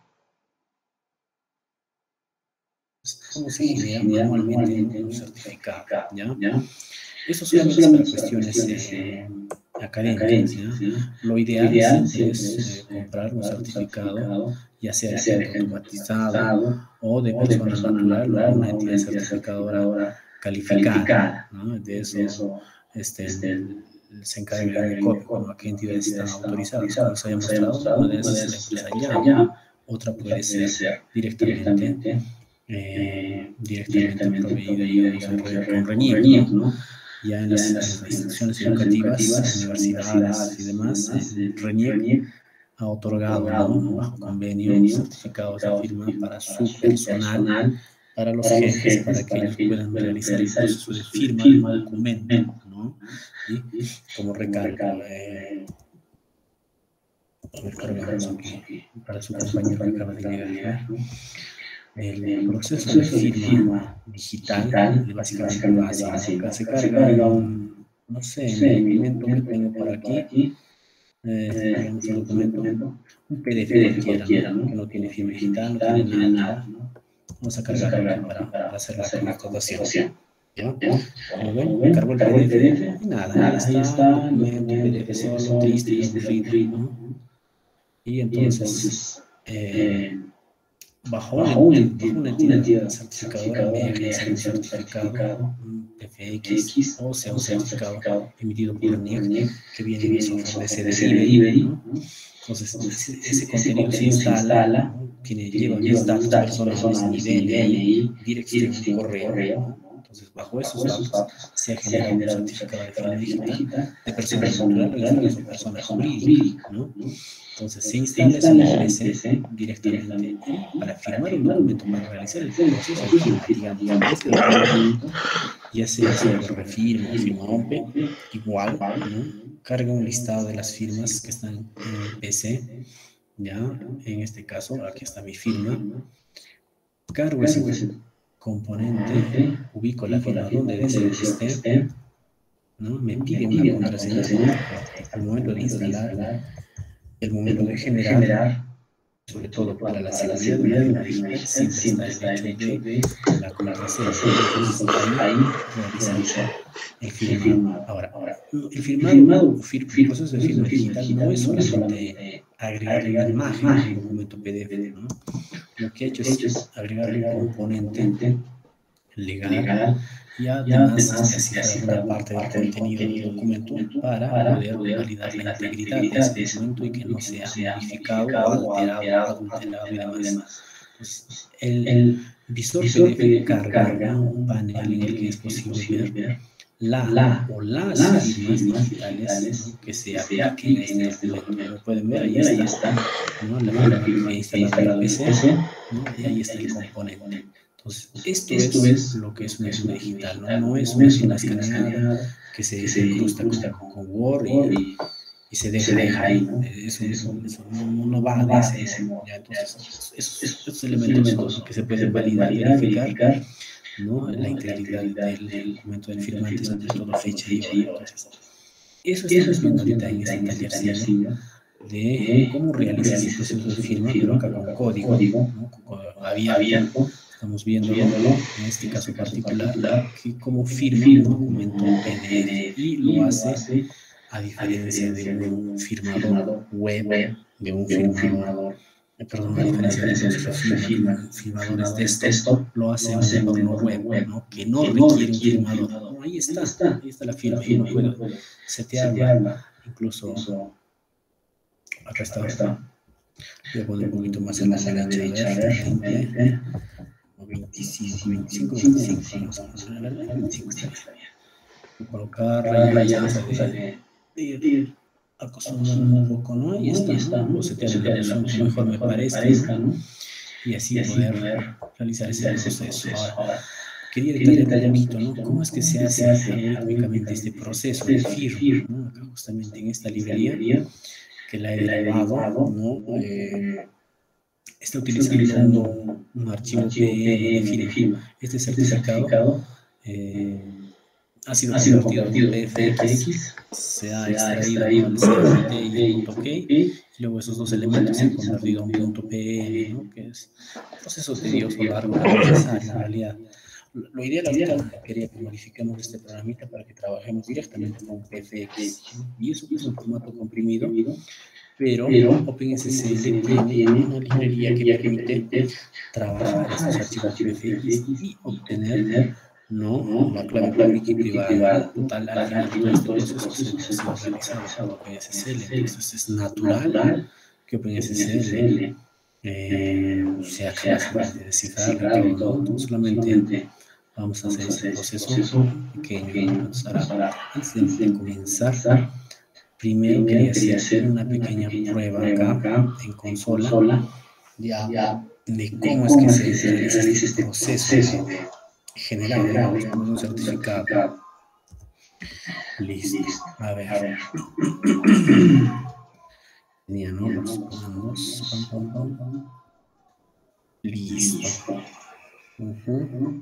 ¿cómo se genera manualmente un certificado? ¿Ya? Eso solamente es para cuestiones eh, académicas, ¿ya? Lo ideal siempre es eh, comprar un certificado, ya sea de agente automatizado o de persona natural o una entidad certificadora calificada, ¿no? De eso este, se encarga de copia, como a qué entidades están autorizadas. Como les había mostrado, una de esas es la empresa Llama, otra puede ser directamente Eh, directamente proveída, digamos, con RENIEC, ¿no? Ya en las, en las instituciones educativas, universidades y demás, eh, RENIEC ha otorgado, ¿no? Bajo convenio, certificados de firma para su personal, para los jefes, para que ellos puedan realizar el proceso de firma de un documento, ¿no? Y como recargo, eh, recargamos aquí para su compañero que acaba de llegar, ¿no? El proceso de firma digital, básicamente lo hace, ¿no? Se carga un, no sé, en el documento que tengo por aquí, eh, digamos un documento, un P D F cualquiera, ¿no? Que no tiene firma digital, no tiene nada, ¿no? Vamos a cargarlo aquí para, para hacer la constatación. ¿Ya? Como ven, cargo el P D F y nada, ahí está, el documento, P D F solo, triste, aburrido, ¿no? Y entonces, eh, bajo, bajo, un, un, bajo una entidad, entidad certificadora mediante un certificado P F X o sea un certificado emitido por la N I E C que viene en el software de ese delivery, ¿no? Entonces, ese, ese contenido se instala, ¿no? Tiene, lleva mis datos personales, mi D N I, dirección, correo, ¿no? Entonces, bajo esos datos se ha generado un certificado de firma digital de persona natural, en este caso persona jurídica, ¿no? Entonces, se instala eso en el P C directamente y para firmar un documento, para realizar el proceso de firma, digamos, ese documento, ya sea por refirma o firma O M P E, igual, ¿no? Carga un listado de las firmas que están en el P C, ya, en este caso, aquí está mi firma, cargo ese componente, ubico la firma donde deseo que esté, ¿no? Me pide una contraseña al momento de instalar, el momento de generar, sobre todo para la seguridad de una firma digital, siempre está el hecho de la contraseña. Entonces, ahí realizar el firmado. Ahora, el firmado, el proceso de firma digital no es solamente agregarle una imagen a un documento P D F, ¿no? Lo que he hecho es agregarle un componente legal y además especificar una parte del contenido del documento para poder validar la integridad de ese documento y que no sea modificado o alterado, adulterado y demás. Pues el visor P D F carga un panel en el que es posible ver la o las firmas digitales, ¿no? que se apliquen en este documento. Como pueden ver, ahí está, ¿no? la firma que he instalado en el P C, ¿no? Y ahí está el componente. Entonces, esto, esto es, es lo que es una firma digital, ¿no? No es una firma escaneada que se, se incrusta con, con Word y, y se deja, se deja ahí, ¿no? Eso, eso, eso no, no va de ese, ese modo. ¿Ya? Entonces, esos, esos elementos que se pueden validar, verificar, ¿no? La integridad del, del documento del firmante, sobre todo fecha y hora. Entonces, eso estamos viendo ahorita en este tallercillo de cómo realizar ese proceso de firma, pero acá con código, ¿no? abierto. Estamos viéndolo en este caso particular, que cómo firma un documento P D F y lo hace a diferencia de un firmador web, de un firmador, perdón, a diferencia de los firmadores desktop, lo hace en un entorno web, ¿no? Que no requiere un firmador. No, ahí está, ahí está la firma, y uno puede setearla, incluso acá está. Voy a poner un poquito más en la derecha, a ver, veinte, veinticinco, veinticinco, veinticinco, veinticinco está bien. Voy a colocarla ya la cosa de ir acostumbrando un poco, ¿no? Y está, ¿no? Puedo setear en la opción que mejor me parezca, ¿no? Y así poder realizar ese proceso. Ahora, quería detallar un poquito, ¿no? ¿Cómo es que se hace algorítmicamente este proceso de firma, ¿no? Acá justamente en esta librería, que la he derivado, ¿no? Eh, está utilizando un, un archivo P N de firma. Este certificado eh, ha sido ha convertido en P F X, se ha extraído el C R T y el punto .key, y luego esos dos elementos se han convertido a un punto P N, ¿no? Que es un proceso tedioso, largo, necesario en realidad. Lo ideal ahorita quería que modifiquemos este programita para que trabajemos directamente con P F X, ¿no? Y eso es un formato comprimido, pero, pero OpenSSL tiene una librería que permite trabajar estos archivos P F X y obtener, ¿no? la clave pública y privada total al final de todo este proceso se ha realizado por OpenSSL. Entonces es natural que OpenSSL eh, sea capaz de descifrarlo y todo, ¿no? Solamente vamos a hacer ese proceso pequeño. Entonces, ahora, antes de comenzar, primero quería hacer una pequeña prueba acá en consola ya de cómo es que se realiza este proceso de generar, digamos, como un certificado. Listo. A ver. Tenía, ¿no? Los comandos. Pam, pam, pam, pam. Listo. Uh-huh.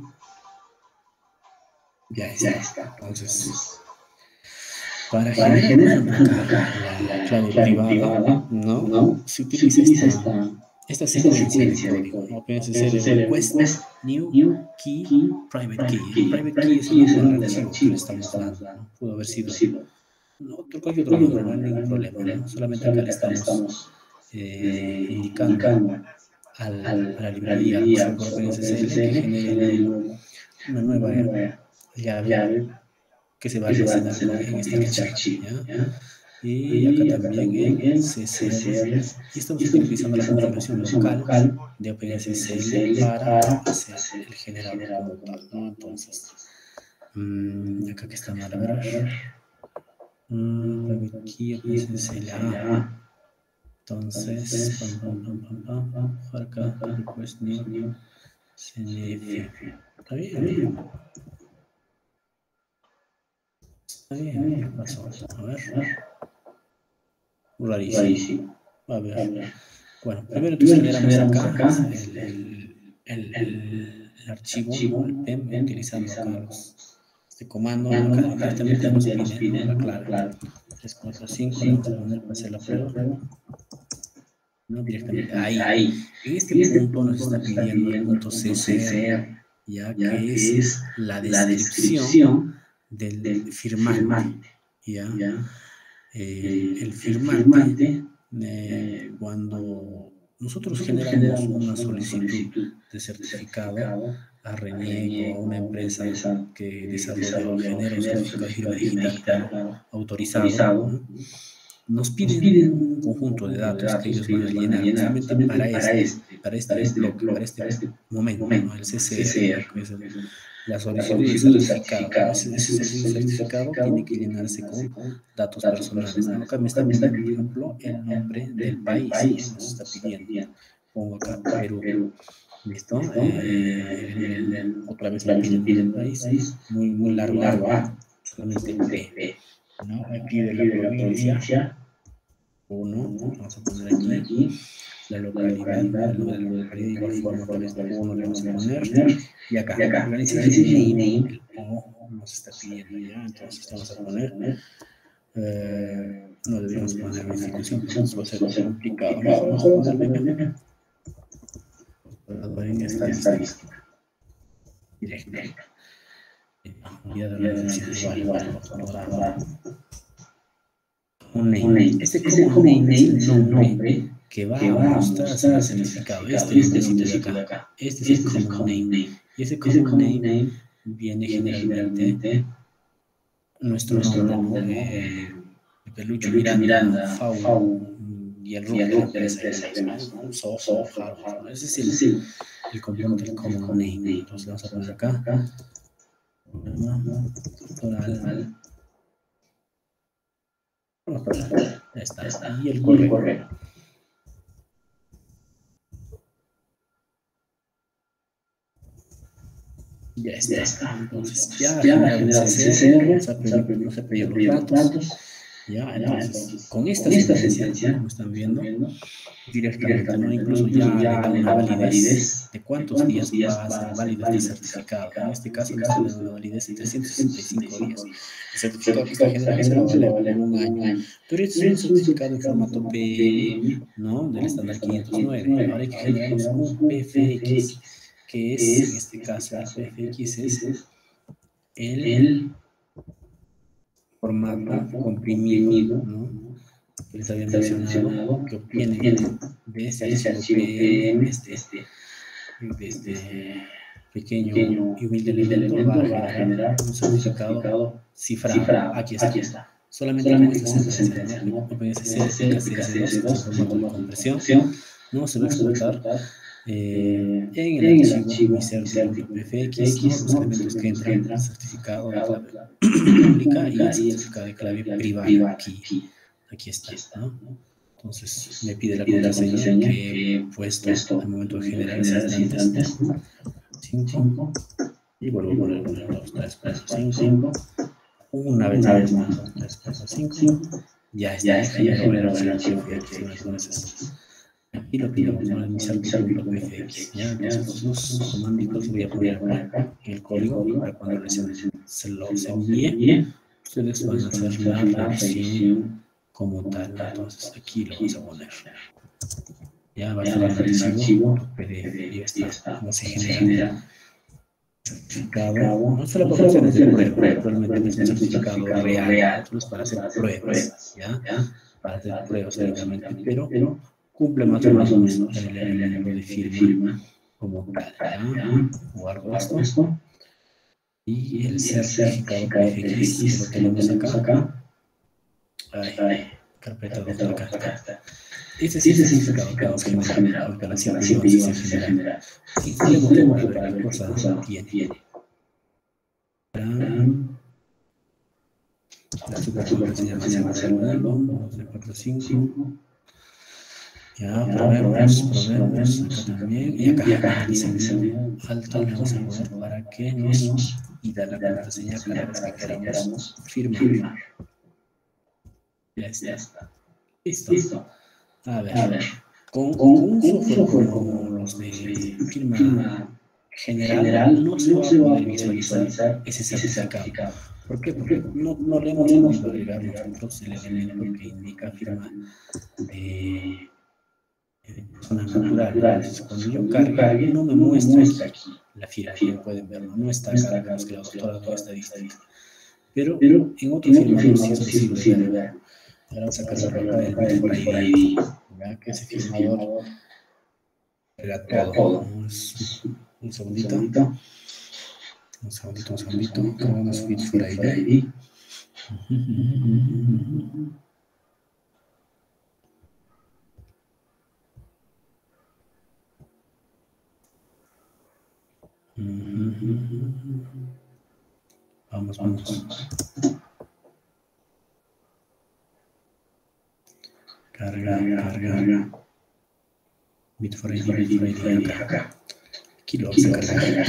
Ya está. Entonces, para generar, por ejemplo, acá la clave privada, ¿no? ¿no? Se utiliza esta, esta secuencia de código. OpenSSL request new key private key. Private key es el nombre del archivo que le estamos dando, ¿no? Pudo haber sido no, cualquier otro nombre, no hay ningún problema, ¿no? Solamente acá le estamos eh, indicando al, a la librería N S S L que genere una nueva llave que se va a almacenar en este archivo, ¿ya? Y acá también en C S R, y estamos utilizando la configuración local de OpenSSL para hacer el generador como tal, ¿no? Entonces, mmm, acá que está mal, a ver, mmm, aquí OpenSSL, ah. Entonces, pam, pam, pam, pam, pam, por acá, request new C N F, ¿está bien? Está bien, ¿qué pasó? A ver. Rarísimo. A ver. Bueno, primero que generamos acá el, el, el, el, el archivo, ¿no? El P E M, utilizando acá los, este comando. Acá directamente nos pide, ¿no? La clave. tres cuatro cinco, le vamos a poner para hacer la prueba. No directamente ahí. En este punto nos está pidiendo el punto C S R, ya que es la descripción del firmante, ¿ya? Eh, el firmante, eh, cuando nosotros generamos una solicitud de certificado a RENIEC o a una empresa que desarrolla o genera un certificado de firma digital autorizado, ¿no? Nos piden un conjunto de datos que ellos van a llenar justamente para este, para este bloque, para este momento, ¿no? El C C R, que es el, la solicitud de certificado. Ese, ese solicitud de certificado tiene que llenarse con datos personales, ¿no? Acá me está pidiendo, por ejemplo, el nombre del país, ¿no? Nos está pidiendo. Pongo acá Perú. ¿Listo? Eh, el, el, el, otra vez me piden el país. Muy, muy largo, largo. Solamente P. ¿No? Me pide la provincia. Uno. Vamos a poner aquí. La localidad, el nombre de la localidad, igual forma otra vez uno le vamos a poner. Y acá, organización name, el O nos está pidiendo ya, entonces vamos a poner. Eh, no deberíamos poner la institución, porque eso va a ser complicado. Vamos a ponerle en estadística. Directa. Unidad de organización igual, igual. Un name. Este common name es el nombre que va a mostrar el certificado. Este es de acá. Este es el common name. Y ese common name viene generalmente nuestro nombre, ¿no? Eh, Pelucho Miranda, Fau y el root de la empresa, ¿no? Soho, Harvard. Ese es el, el componente del common name. Entonces vamos a poner acá. Total. Ya está. Y el correo. Ya está. Ya está. Entonces, ya, ya generado el C S R, nos ha pedido los datos. Ya, entonces, con esta sentencia, como están viendo, directamente, ¿no? Incluso ya le da una validez de cuántos días va a ser válido este certificado. En este caso, le da una validez de trescientos sesenta y cinco días. El certificado que está generando se va a valer por un año. Pero este es un certificado en formato P M, ¿no? Del estándar quinientos nueve. Ahora hay que generarnos un P F X, que es, en este caso, el P F X es el formato comprimido, ¿no? Que les había mencionado, que obtienen de este archivo P M, este, este, este pequeño y humilde elemento, va a generar un certificado cifrado. Aquí está. Aquí está. Solamente, Solamente con esta sentencia, ¿no? OpenSSL C S dos, que es el formato de compresión, no se va a explotar. Eh, en el archivo mi certi.pfx, ¿no? Los elementos que entran, certificado de clave pública y el certificado de clave privada. Aquí, aquí está, ¿no? Entonces me pide la contraseña que he puesto al momento de generar esas instantes. cinco y vuelvo a poner uno, dos, tres, cuatro, cinco. Una vez más, dos, tres, cuatro, cinco. Ya está, ya generó el archivo que entonces. Aquí lo que vamos a iniciar .pfx, ¿ya? Entonces estos dos comanditos voy a poner acá en el código para cuando les se los envíe, ustedes van a hacer la revisión como tal. Entonces aquí lo vamos a poner. Ya va a ser el archivo P D F y ya está. Cómo se genera certificado. No solo para funciones de prueba, realmente es un certificado real, para hacer pruebas, ¿ya? Para hacer pruebas únicamente, pero cumple más o menos el elemento de firma como tal, ¿ya? Guardo esto. Y el certificado P F X, que lo tenemos acá. Ay, carpeta dos, acá está. Este es el certificado que hemos generado, porque la siempre lleva a ser general. Y podemos ver qué cosa tiene. La supercontracseña máxima del modelo, dos de cuatro cinco. Ya, probemos, probemos, acá también. Y acá, analizando alto, le vamos a poner para que nos pida la contraseña cada vez que queramos firmar. Ya está. Listo. A ver, a ver. Con, con un software como los de firma general, no se va a poder visualizar ese certificado. ¿Por qué? Porque no, no le hemos podido agregar nosotros el elemento que indica firma de persona natural. Entonces, cuando yo cargue, no me muestra aquí la firma, como pueden ver, no está acá, vemos que la doctora no está distinta. Pero en otro firmador sí es posible ver. Ahora vamos a cargar acá el Bit for I D, ¿ya? Que ese firmador carga todo. Un segundito. Un segundito, un segundito. Cargamos Bit for I D. Vamos, vamos. Carga, carga. Bit for I D, Bit for I D acá. Aquí lo vamos a cargar.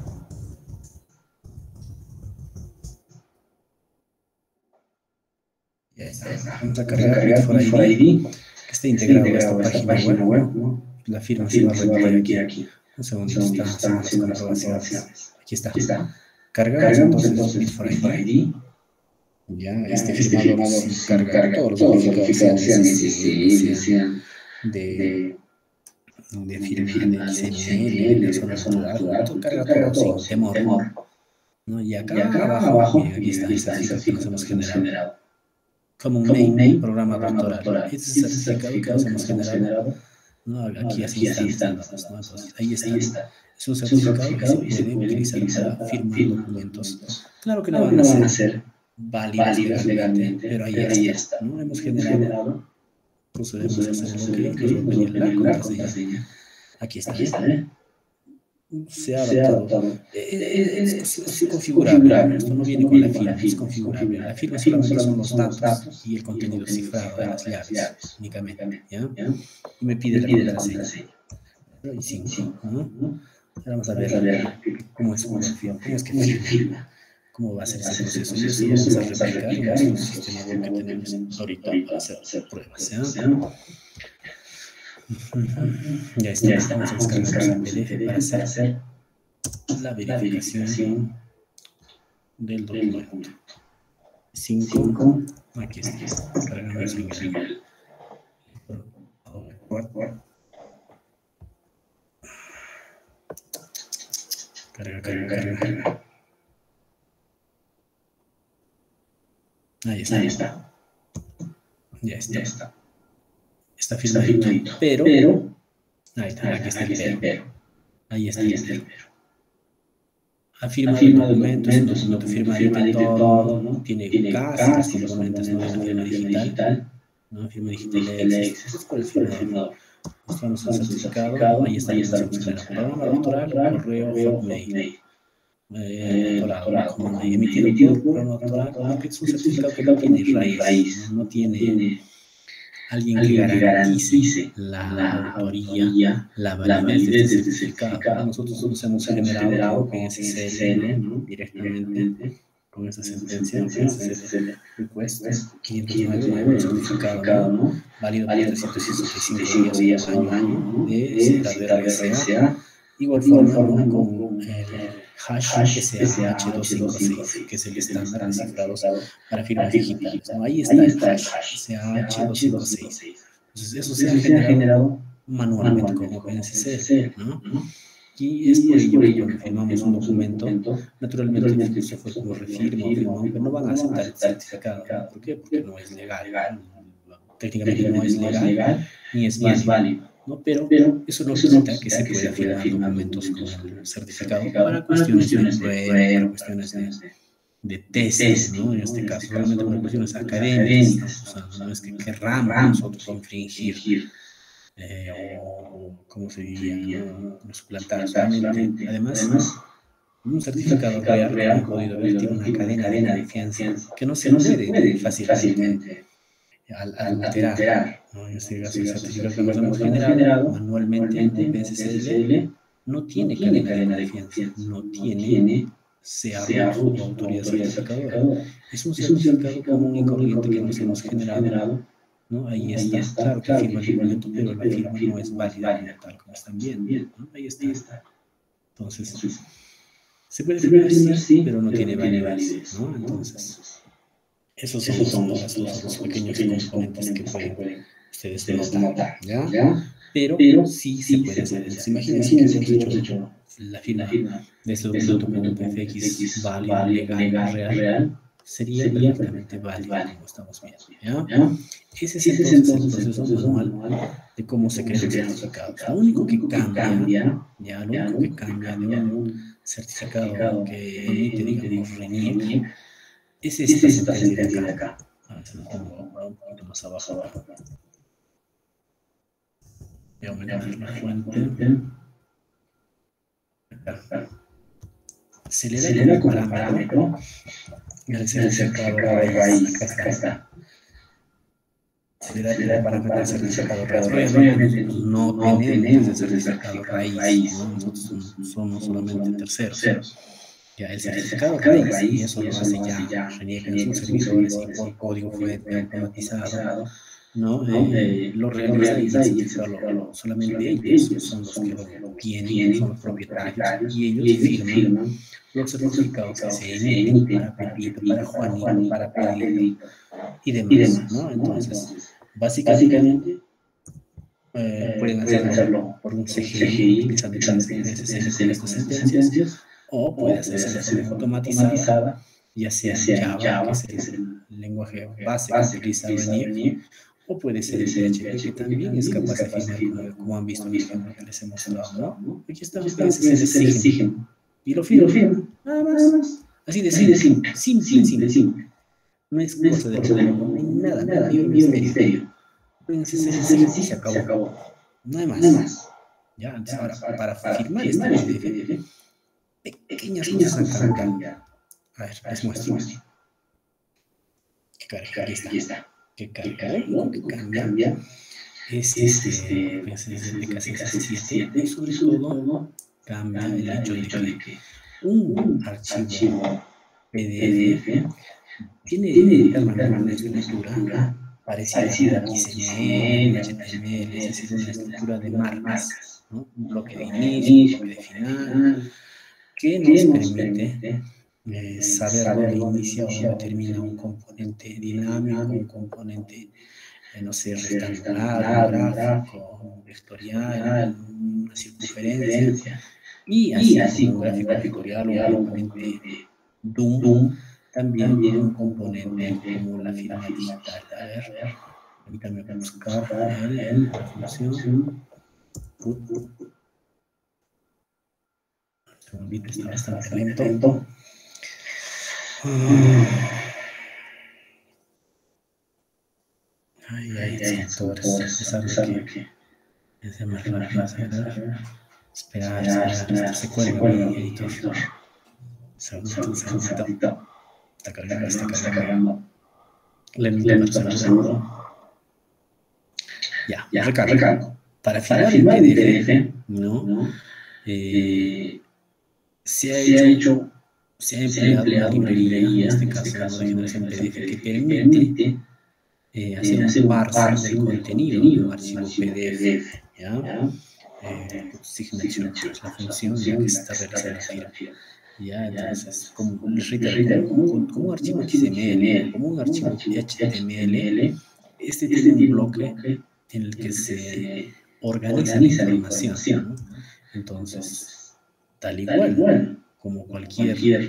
Ya está. Vamos a cargar Bit for I D, que está integrado a esta página web. La firma se va a repetir aquí. Un segundito, está haciendo las comprobaciones. Aquí está. Cargamos entonces Bit for I D. Ya, este firmador sí carga todos los certificados sean de de firma de X M L, de persona natural, todo carga todo sin temor. ¿No? Y acá abajo, miren, aquí está el certificado que nos hemos generado. Como un main programa doctoral. Este es el certificado que nos hemos generado. ¿No? Aquí así están, ¿no? Entonces, ahí está. Es un certificado que se puede utilizar para firmar documentos. Claro que no van a ser válidos legalmente, pero ahí está. ¿No? Hemos generado, procedemos a hacer lo que nos va a pedir la contraseña. Aquí está. ¿eh? Se ha adaptado. Es, es, es configurable. Esto no viene con la firma, es configurable. La firma solamente son los datos y el contenido cifrado de las llaves únicamente. ¿Ya? Y me pide la contraseña. Y cinco. ¿No? Vamos a ver cómo es, cómo es que firma. ¿Cómo va a ser ese proceso? Y eso lo vamos a replicar en nuestro sistema web que tenemos ahorita para hacer pruebas. ¿Ya? Ya está, ya está. Vamos a descargar el P D F para hacer la verificación del documento. cinco. Aquí está. Cargamos el email. Carga, carga, carga. Ahí está. Ahí está. Ya está. Ya está. Está firmadito, pero, pero ahí está, aquí está el pero. Ahí está, ahí está el pero. Ha firmado el documento, es un documento firmadito y todo, ¿no? Tiene, tiene casi los componentes, ¿no? Una firma digital, ¿no? Firma digital X, es por el firmador. Mostramos el certificado, ahí está la información general. Programa doctoral, correo, hotmail. Eh, doctorado, como emitido por programa doctoral, aunque es un certificado que no tiene raíz, no tiene alguien que garantice la, la autoría, la validez de este certificado. Nosotros nos hemos generado con S S L, ¿no? Directamente con esa sentencia, S S L request quinientos nueve, un certificado, ¿no? Válido por trescientos sesenta y cinco días, año a año, de verdadera R C A. Igual forma, ¿no? Con el hash S A H doscientos cincuenta y seis, que es el estándar de cifrados para firmas digitales, ¿no? Ahí está el hash S A H doscientos cincuenta y seis. Entonces, eso se ha generado manualmente con OpenSSL, ¿no? Y es por ello que cuando firmamos un documento, naturalmente se fue como refirma o firma, pero no van a aceptar el certificado. ¿Por qué? Porque no es legal. técnicamente no es legal ni es válido, ¿no? Pero eso no quita que se pueda firmar documentos con el certificado para cuestiones de prueba, para cuestiones de, de test, ¿no? En este caso, solamente para cuestiones académicas estamos usando, no es que querramos nosotros infringir eh, o, ¿cómo se diría?, ¿no? suplantar solamente. Además, un certificado real, como han podido ver, tiene una cadena de confianza que no se puede fácilmente al adulterar, ¿no? En este caso, el certificado que nos hemos generado manualmente en P S C L no tiene cadena de confianza, no tiene C A R U o autoridad certificadora. Es un certificado común y corriente que nos hemos generado, ¿no? Ahí está, claro que firma el documento, pero la firma no es válida como tal, como están viendo, ¿no? Ahí está. Entonces, se puede firmar sí, pero no tiene validez, ¿no? Entonces, esos son, son los, los, los pequeños componentes que pueden ustedes notar, ¿ya? Pero, pero sí, sí se puede hacer. Entonces, imagínense que hemos hecho la firma de este documento con un P F X válido, legal, real, sería perfectamente válido, como estamos viendo, ¿ya? Ese es entonces el proceso manual de cómo se crean los certificados. Lo único que cambia, ya, lo único que cambia de un certificado que emite, digamos, RENIEC, es esta sentencia de acá. A ver, se lo pongo un poquito más abajo. Voy a aumentar la fuente. Acá. Se le da, se le da como parámetro el certificado raíz. Acá está. Se le da como parámetro el certificado raíz. Obviamente nosotros no tenemos el certificado raíz, ¿no? Nosotros somos solamente terceros. Ya, el certificado raíz, y eso lo hace ya RENIEC en sus servidores y por código fuente automatizado, ¿no? Eh, lo realiza y el certificado lo, solamente ellos son los que lo tienen, son los propietarios, y ellos firman los certificados que se emiten para Pepito, para Juanito, para Pedrito y demás, ¿no? Entonces, básicamente, eh, pueden hacerlo por un C G I, utilizando el P S C L con estas sentencias, o puede hacerse de forma automatizada, ya sea en Java, que es el lenguaje base que utiliza RENIEC, o puede ser en P H P, que también es capaz de firmar, como, como han visto en el ejemplo que les he mostrado, ¿no? Aquí está, P S C L exigen, y lo firma, nada más, así de simple, simple, simple. No es cosa de otro mundo, no hay nada, no hay mayor misterio. P S C L exigen y se acabó, no hay más. Ya, entonces ahora, para firmar este P D F, pequeñas cosas han cambiado. A ver, les muestro. Que carga, aquí está. Que carga, lo que cambia es este, pues es el P K seis siete, y sobre todo cambia el hecho de que un archivo P D F tiene internamente una estructura parecida a X M L, H T M L, es decir, una estructura de marcas, ¿no? Un bloque de inicio, un bloque de final, que nos permite eh, saber dónde inicia o dónde termina un componente dinámico, un componente, eh, no sé, rectangular, un gráfico, un vectorial, una circunferencia, y así, y así como un gráfico vectorial o un componente D O M, también un componente como la firma digital. A ver, permítanme buscar el, la función. Se me olvida, está bastante lento. Ay, ay, descontores, a pesar de que es de más rápido. Esperar, esperar, se cuelga mi editor. Segundito, segundito. Está cargando, está cargando. Lento, pero seguro. Ya, ya, recargo. Para firmar el P D F, ¿no? Eh, se ha hecho, se ha empleado una librería, en este caso de generación P D F, que permite eh, hacer un parse del contenido de un archivo P D F, ¿ya? Eh, signature es la función en la que se está realizando la firma. Ya, entonces, como les reitero, como, como un archivo X M L, como un archivo H T M L, este tiene un bloque en el que se organiza la información, ¿no? Entonces, tal igual como cualquier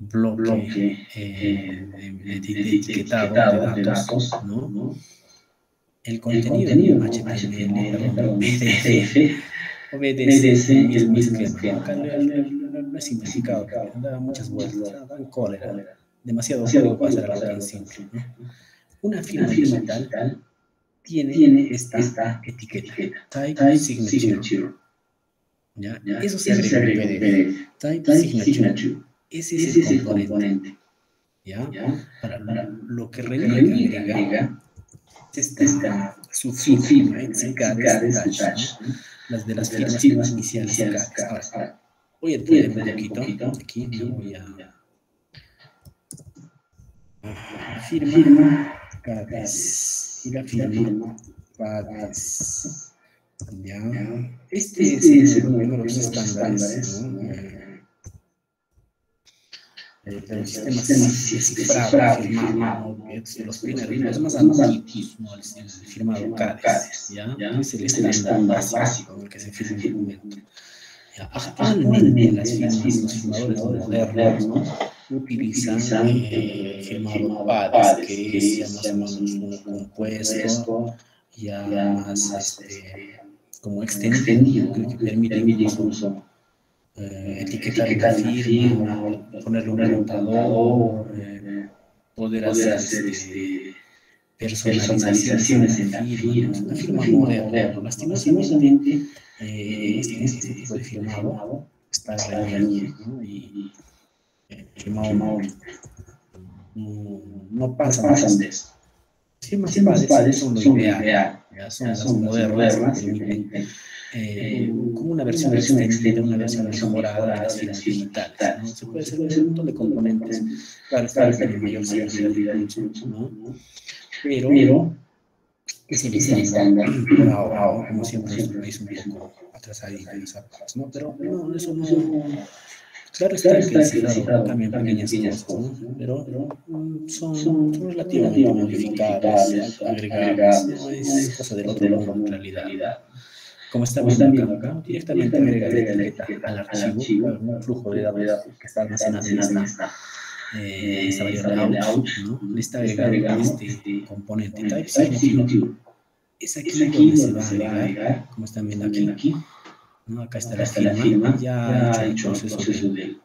bloque eh, de, de, de etiquetado de datos, ¿no? el contenido en H T M L, perdón, P D F, obedece el mismo esquema. Acá lo he simplificado, porque daba muchas vueltas, dan cólera. Demasiado código para hacer algo tan simple, ¿no? Una firma digital tiene esta etiqueta, Type Signature. ¿Ya? Eso se agrega en P D F. Type Signature. Ese es el componente. ¿Ya? Para lo que Revit agrega es esta su firma, Cades Touch, ¿no? Las de las firmas iniciales Cades. Ahora, voy a poner un poquito. Aquí voy a firma Cades y la firma Cades. Ya. Este es uno de los estándares, ¿no? Eh, de los sistemas cifrado, firmado, ¿no? Es de los primeros, los más antiguos, ¿no? El, el firmado Cades, ¿ya? Es el estándar básico con el que se firma un documento. ¿Ya? Actualmente las firmas, los firmadores modernos utilizan eh, el firmado Pades, que es ya más o menos uno compuesto, ya más este, como extendido, que, que permite incluso eh, etiquetar una firma, ponerle un contador, eh, poder hacer este, personalizaciones en la firma. Es una firma moderna. Lastimosamente, eh, este, este tipo de firmado está reñido, ¿no? Y el firmado no, no, no pasan de eso. Firmas Pades son lo ideal, ya son las modernas que permiten eh, como una versión extendida, una versión mejorada de las firmas digitales, ¿no? Se puede hacer un montón de componentes, claro, está el mayor seguridad incluso, ¿no? Pero es el estándar por ahora, ¿no? Como siempre nuestro país un poco atrasadito en esa parte, ¿no? Pero no, eso no. Claro está que el cifrado cambian pequeñas cosas, ¿no? Pero um, son, son relativamente modificables, agregables, no es cosa del otro mundo en realidad. Como está viendo acá, ¿no? Directamente agrega la etiqueta al archivo, un flujo de datos que está almacenado en esta, eh, esta variable out, ¿no? Le está agregando este componente Type Signature. Es aquí donde se va a agregar, como están viendo aquí, ¿no? Acá está la firma, ya ha hecho el proceso de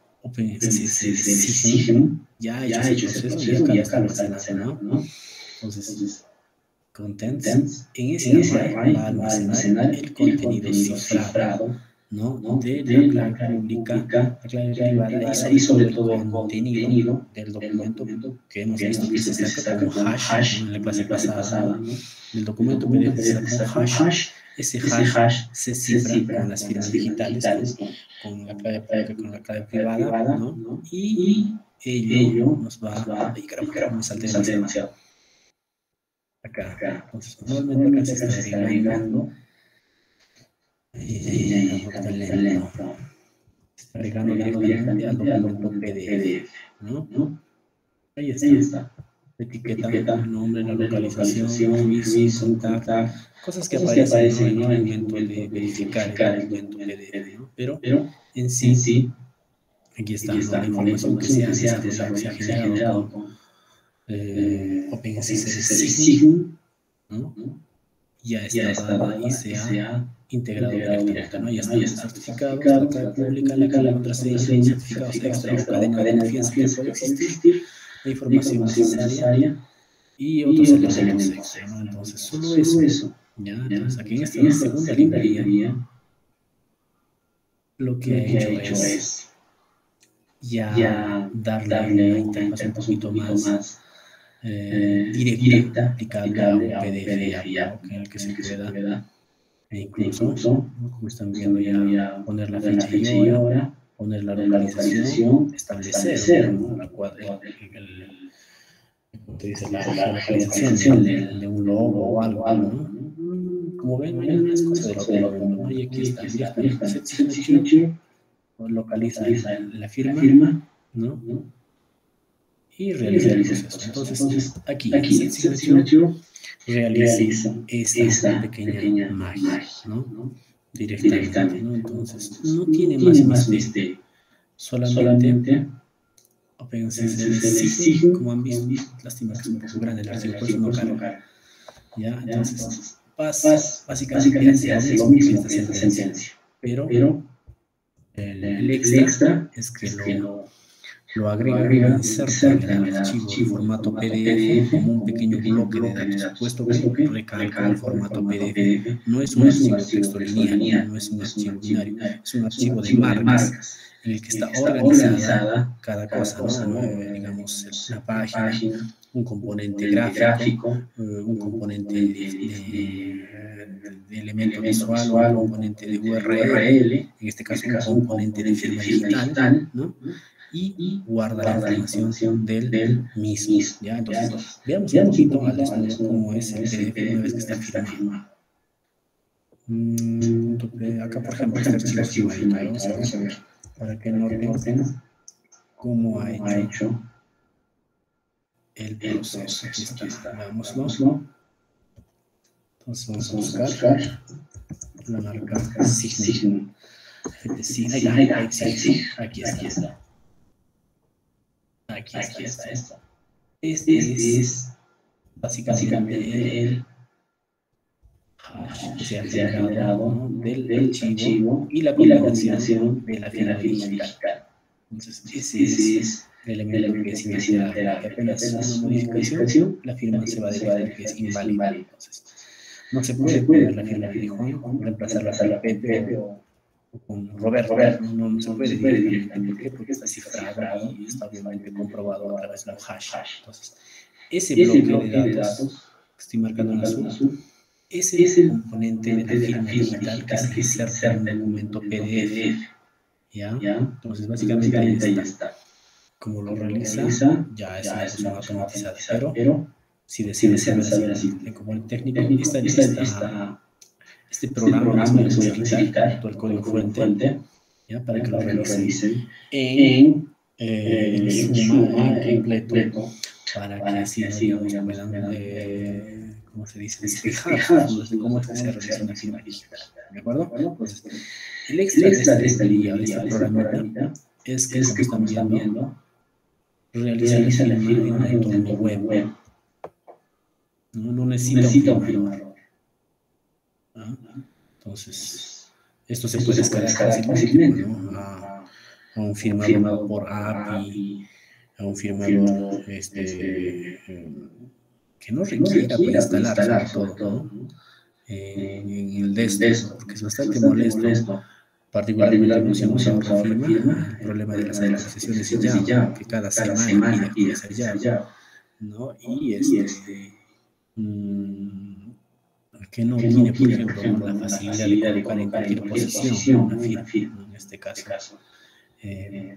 OpenSSL, ya ha hecho ese proceso y acá lo está almacenado, ¿no? Entonces, Contents, en ese array va a almacenar el contenido cifrado, ¿no? De la clave pública, la clave privada y sobre todo el contenido del documento que hemos visto que se saca como hash, ¿no? En la clase pasada, ¿no? El documento P D F se saca con hash. Ese hash se cifra con las firmas digitales, ¿no? Con la clave pública, con la clave privada, ¿no? Y ello nos va a... ¡Ay, caramba! Me salté demasiado. Acá, acá. Entonces, normalmente acá se está agregando. Eh, no, lento. Se está agregando directamente al documento P D F, ¿no? Ahí está. Ahí está. Etiqueta, el nombre, la localización, juicio, contacto, cosas que aparecen, ¿no? En el momento de verificar el documento P D F, ¿no? Pero en sí, aquí está, ¿no? La información que se ha desarrollado, se ha generado con eh, OpenSSL Sign, ¿no? Ya está dada y se ha integrado directamente, ¿no? Ya están los certificados, la clave pública, la clave contraseña, certificados extra o cadena de confianza que puede existir, la información necesaria y otros elementos extra, ¿no? Entonces, solo eso, ¿ya? Entonces, aquí en esta segunda librería, lo que he hecho es ya darle una interfaz un poquito más eh, directa, aplicable a un P D F, ¿no? Que, en el que se pueda, e incluso, ¿no? Como están viendo, ya poner la fecha y hora, poner la localización, establecer, ¿no? La cuadra, el, el, te dice la, la localización de, de un logo o algo, ¿no? Como ven, hay unas cosas del otro mundo, ¿no? Y aquí está directamente set signature, localiza la firma, ¿no? Y realiza el proceso. Entonces, aquí, aquí set signature realiza esta pequeña magia, ¿no? Directamente, ¿no? Entonces, no tiene más misterio. Solamente OpenSSL Sign, como han visto, lástima que es un poco grande el archivo, por eso no carga. ¿ya? Entonces, Paz básicamente hace lo mismo que esta sentencia, pero el, el extra es que lo, lo agrega, lo inserta en el archivo en formato P D F como un pequeño bloque de datos, puesto que, recalco, el formato P D F no es un archivo de texto lineal, no es un archivo binario, es un archivo de marcas en el que está organizada cada cosa, ¿no? Eh, digamos, la página, un componente gráfico, eh, un componente de, de, de elemento visual, un componente de U R L, en este caso un componente de firma digital, ¿no? Y guarda la información del mismo, ¿ya? Entonces, veamos un poquito al desnudo cómo es el P D F una vez que está firmado. Mm, acá, por ejemplo, este archivo firmadito, vamos a ver, para que noten cómo ha hecho el proceso. Aquí está, veámoslo. Entonces vamos a buscar la marca Signum. Sí, ahí está, aquí está. Aquí está, aquí está. Este, este es básicamente el hash que se ha generado, ¿no? del, del archivo y la combinación de la firma digital. Entonces, ese es el elemento que es inalterable. Que apenas una modificación, la firma se va a declarar que es inválida. Entonces, no se puede poner la firma de Juan, reemplazarla por Pepe o con Roberto, no, no se puede directamente. ¿Por qué? Porque está cifrado y está obviamente comprobado a través de un hash. Entonces, ese bloque de datos que estoy marcando en azul es el componente de la firma digital que se inserta en el documento P D F. ¿Ya? Entonces, básicamente ahí está. Como lo realiza, ya es una cosa automatizada. Pero, si deciden saber así el componente técnico, esta lista. Este programa les voy a facilitar todo el código fuente, ¿ya? Para que lo realicen en, eh, en Suma, en completo, para que así, digamos, puedan, eh, ¿cómo se dice? Despejar cómo es que se realiza una firma digital, ¿de acuerdo? Entonces, el extra de esta línea, de este programita, es que, como están viendo, realiza la firma en un entorno web. No, no necesita un firmador. ¿Ah? Entonces, esto se puede escalar fácilmente, ¿no? a, a un firmador por A P I, a un firmador este, eh, que no requiera para instalar sobre todo, ¿no? eh, en el desktop, porque es bastante molesto, particularmente si uno usa otra firma, el problema de las actualizaciones y ya, que cada semana pide actualizar ya, ¿no? Y este... Mmm, que no que tiene, no por tiene, ejemplo, ejemplo la facilidad de colocar en cualquier, en cualquier posición, posición una firma, firma, en este caso. caso. Eh,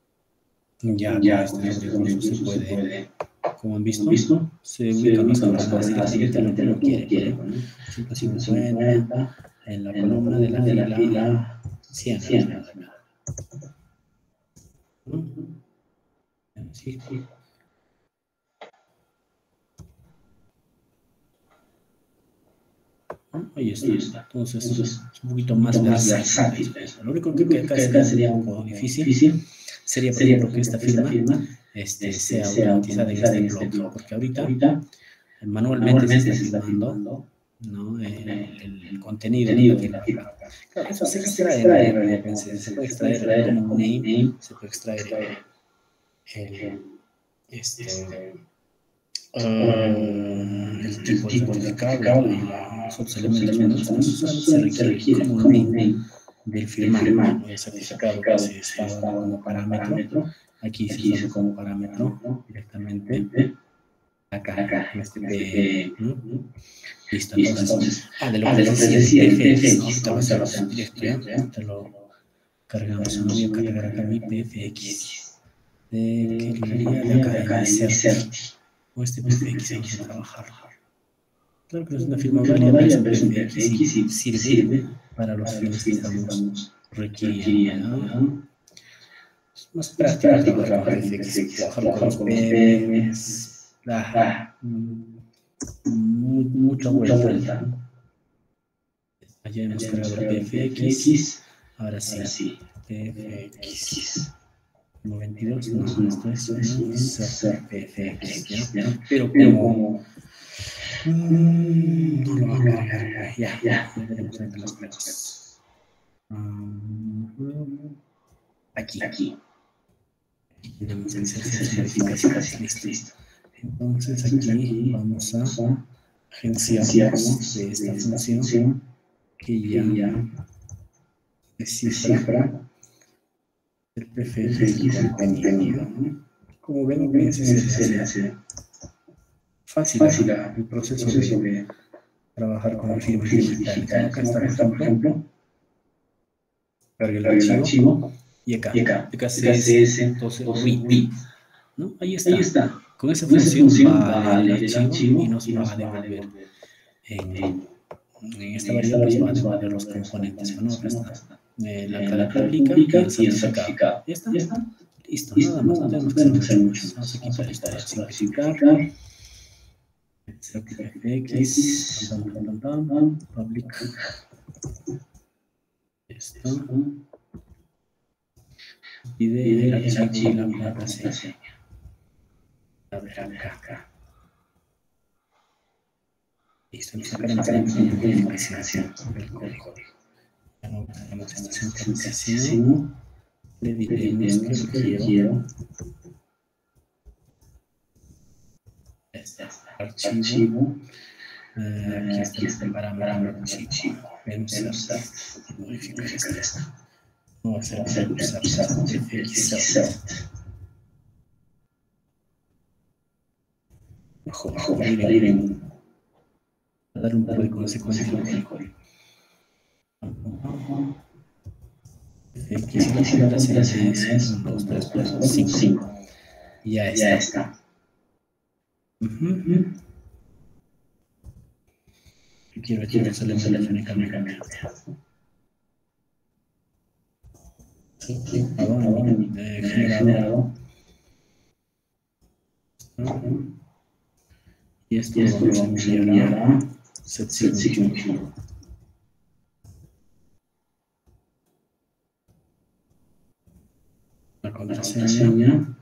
ya, ya con este recurso se puede, puede, como han visto, visto se ubican las coordenadas directamente lo que uno quiere. ciento cincuenta en la columna de la fila, la fila cien. cien. Sí, sí. Ahí está. Entonces, Entonces, es un poquito más versátil. Lo único que, que acá sería, sería un poco difícil, difícil sería, por ejemplo, que esta firma, firma este, sea automatizada en este bloque, blog, porque ahorita, ahorita manualmente, manualmente se está firmando, ¿no? el, el, el contenido de la firma. Claro, eso se extrae, extrae en realidad, pensé, se puede extraer el common name, se puede extraer el, el este, Uh, el tipo de certificado y los otros elementos, ¿no? Solamente se requiere el common name del firmado, el certificado que se está dando como parámetro. Aquí se usa como parámetro directamente acá, en este P. Listo, entonces, ah, de lo que les decía, el P F X, ahorita va a ser directo, ¿ya? Ahorita lo cargamos, no voy a cargar acá mi P F X. ¿De qué librería? De acá, de Insert. O este P F X vamos a trabajar. Claro que no es una firma válida, pero es un P F X y sirve para los fines que estamos requiriendo. Es más práctico trabajar con P F X, trabajar con los P M S, mucha vuelta. Allá hemos cargado el P F X, ahora sí, P F X. noventa y dos, no, esto es un P F X, ¿ya? Pero como Mm, no lo va a cargar. Ya, ya, ya veremos entre las pruebas. Um, aquí, aquí. Aquí tenemos que hacer ciertas modificaciones. Listo. Listo. Entonces aquí vamos a agenciarnos de esta función que ya descifra el P F X y el contenido. Como ven, ese se le hace fácil, fácil el proceso de trabajar con firmas digitales. Acá está, por ejemplo, carga el archivo y acá, acá C S, entonces read, ¿no? Ahí está. está. Con esa función va a leer el archivo y nos va a devolver en, en esta variable nos va a devolver los componentes. Bueno, acá está eh, la cara pública y el certificado. ¿Ya está? Listo, nada más, no tenemos que hacer mucho más. Vamos a quitar esto para simplificar. X, public. Esto. Y de el archivo y la contraseña. A ver acá. Listo, nos sacaremos la codificación del código. Ya no tenemos esta centralización. Le diremos que lo quiero. Este archivo. Uh, aquí, aquí está el parámetro del archivo. Vamos a modificar esto. Vamos a hacer el F X. Ojo, ojo, miren. A dar un poco de consecuencia al código. F X y la contraseña es uno, dos, tres, cuatro, cinco. Ya está. Ya está. Uh-huh. Quiero quiero hacerle mecánicamente. Sí, ahora he generado. Y esto lo vamos a enviar a set signature. La contraseña.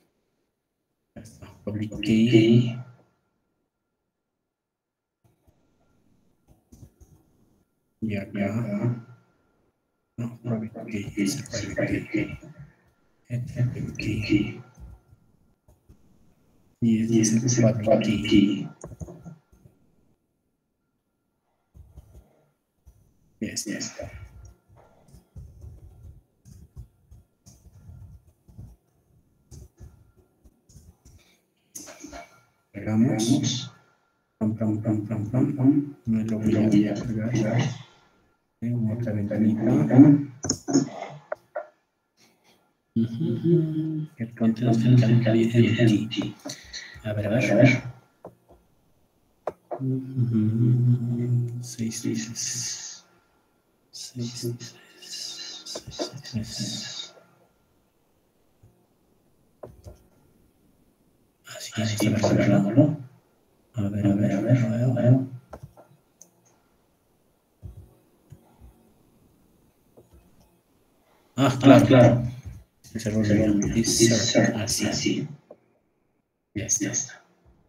Public key. Y acá. No, private key. Es el private key. Private key. Y es el public key. Ya está. Pegamos. Pam, pam, pam, pam, pam, pam. No lo voy a cargar. Tengo otra ventanita. Uh-huh. El content empty. A ver, a ver. A ver. Uh-huh. seis, seis, seis, seis. Así está cargándolo. A ver, a ver, a ver, a ver, a ver. Ah, claro, claro. Ese error de insert, así, así. Ya está.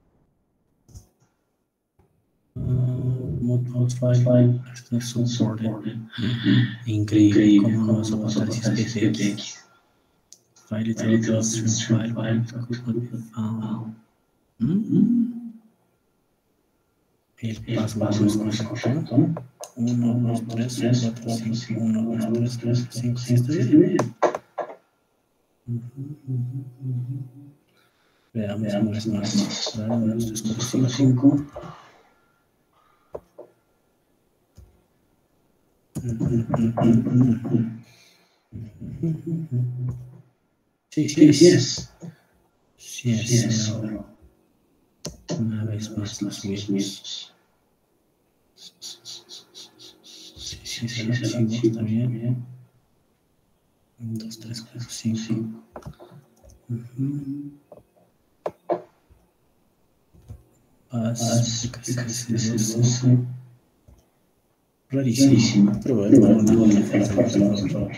Mode file, está supported. Increíble, cómo no vas a pasar si es P F X. File it out of stream file, could not be found. El password no es correcto. uno, dos, tres, cuatro, cinco. uno, dos, tres, cuatro, cinco. ¿Sí está bien? Veamos una vez más. uno, dos, tres, cuatro, cinco. Sí, sí, sí es. Sí es. Una vez más los mismos. Sí, sí, es el archivo, está bien. uno, dos, tres, cuatro, cinco. Paz, casi doce. Rarísimo. Pero bueno, bueno, bueno, fuerza, por favor.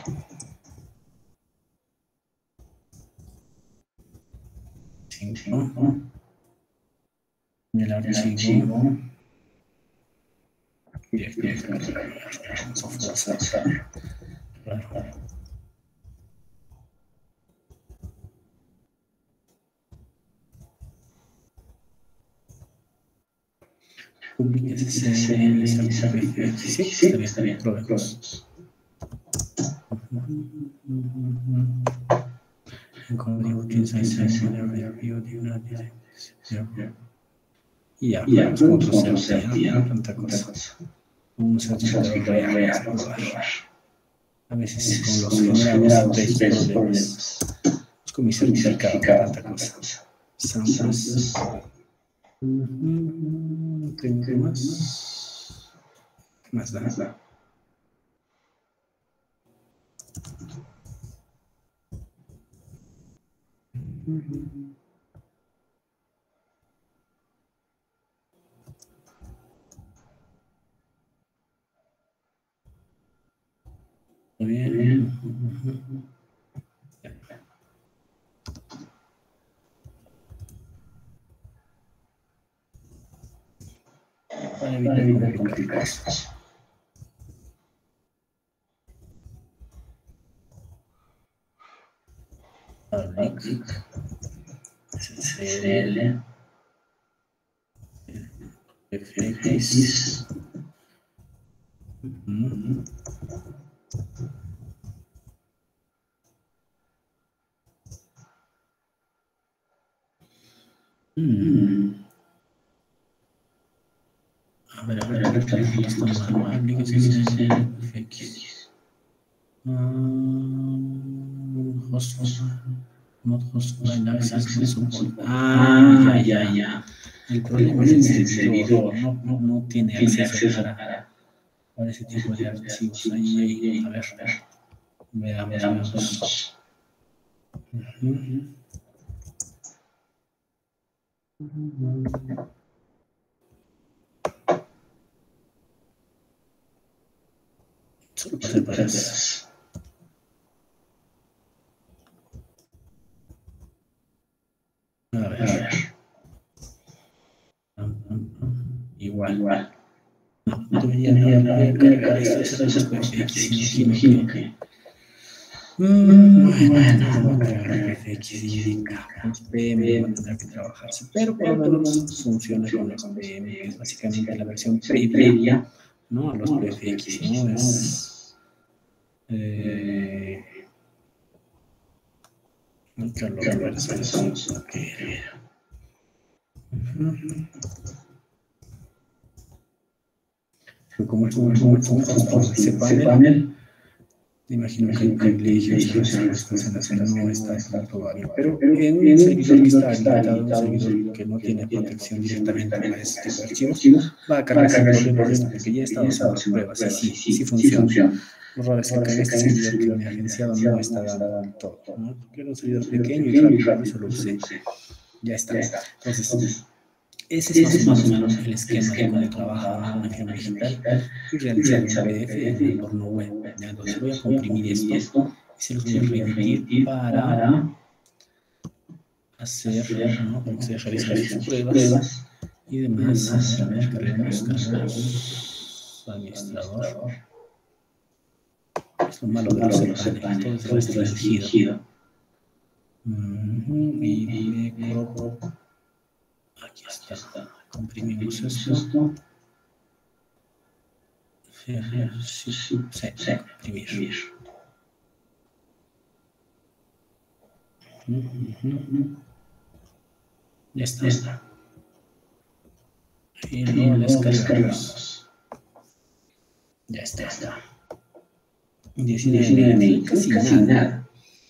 cinco. el archivo. Directamente vamos a forzar. Claro. Publique ese C M S. Sí, está bien, probemos. En código quince y ya, probemos con otro C R T, tanta cosa. Un certificado real, vamos a probar. A veces con los generados veis problemas. Busco mi certificado, tanta cosa. Samples. Uh-huh. Tengo más. Más da. Uh-huh. Muy bien. Uh-huh. Para evitar complicar cosas. Public, S S L, F X, uh-huh. Mm. A ver, a ver, a ver, esto es manual, F X. Um, host, not host line access, no support. Ah, ya, ya, ya. El problema es el servidor, no, no, no tiene acceso para, para ese tipo de archivos. Ahí, a ver, veamos, veamos. Uh-huh. Solo pasar para atrás. A ver. A ver. Igual. Igual. No, no debería, no debería cargar esto. Eso es perfecto. Imagino que. Bueno, voy a cargar F X y los P M van a tener que trabajarse. Pero por lo menos funciona con los P M, que es básicamente la versión previa, ¿no? A los P F X, ¿no? Es. Eh. Carlos Versos. Ok. Como es un ese panel, imagino que hay privilegios en las cosas no está probable. Pero en un servidor que está habilitado, un servidor que no tiene protección directamente a este tipo de archivos, va a cargar sin problemas porque ya he estado haciendo pruebas y sí, sí funciona. Lo raro es que acá en este servidor que me ha agenciado no está dando todo, ¿no? Porque era un servidor pequeño y rápido, por eso lo usé. Ya está. Entonces, ese es más o menos el esquema de cómo trabaja una firma digital y realizar un P D F en un entorno web. Entonces voy a comprimir esto y se los voy a remitir para hacer, ¿no? Para que se realicen sus pruebas y demás. A ver, cargamos, cargamos, administrador. Es lo malo de los panel, todo es restringido. Uh-huh. Y de crop. Aquí está. Comprimimos esto. Sí, sí, sí, comprimir. Uh-huh. Ya está. Ya está. Y luego descargamos. Ya está. Ya está. diecinueve mil, casi nada.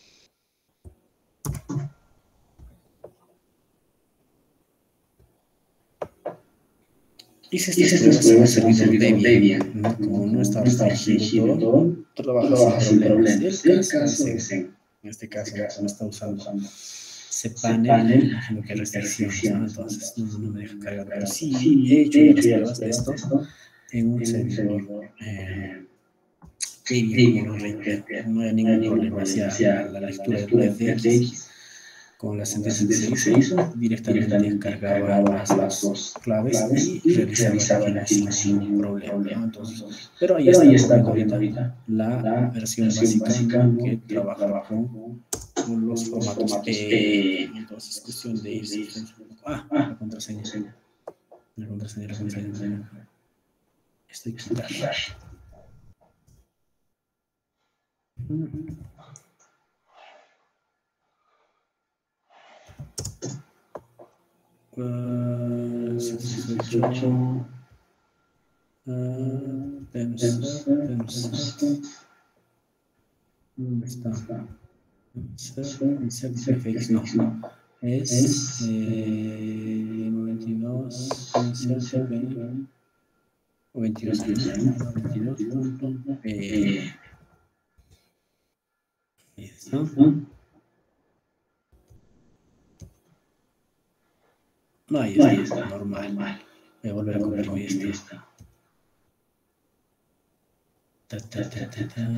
Hice estas pruebas en un servidor Debian, ¿no? Como no está restringido todo, trabaja sin problemas. El caso es, en este caso, no está usando cPanel, imagino que hay restricciones, ¿no? Entonces no, no me deja cargar. Pero sí, he hecho ya las pruebas de esto en un servidor eh, Debian, como lo reitero. No hay ningún problema hacia la, la lectura de P F X. con la sentencia que se hizo, directamente cargaba las dos claves y realizaba la firma sin ningún problema, ¿no? Entonces, pero ahí está corriendo ahorita la versión básica, ¿no? que trabaja con, con los formatos P. Entonces, es cuestión de irse. Ah, la contraseña. La contraseña, la contraseña. Estoy quitando. Uh, sesenta y ocho. Pensar, pensar. ¿Dónde está? Insert F X, no. Es eh, noventa y dos. Insert veintidós. veintidós punto P. Ahí está. No, ahí está, ahí está, normal. Voy a volver a comprimir esto. Ta, ta, ta, ta, ta,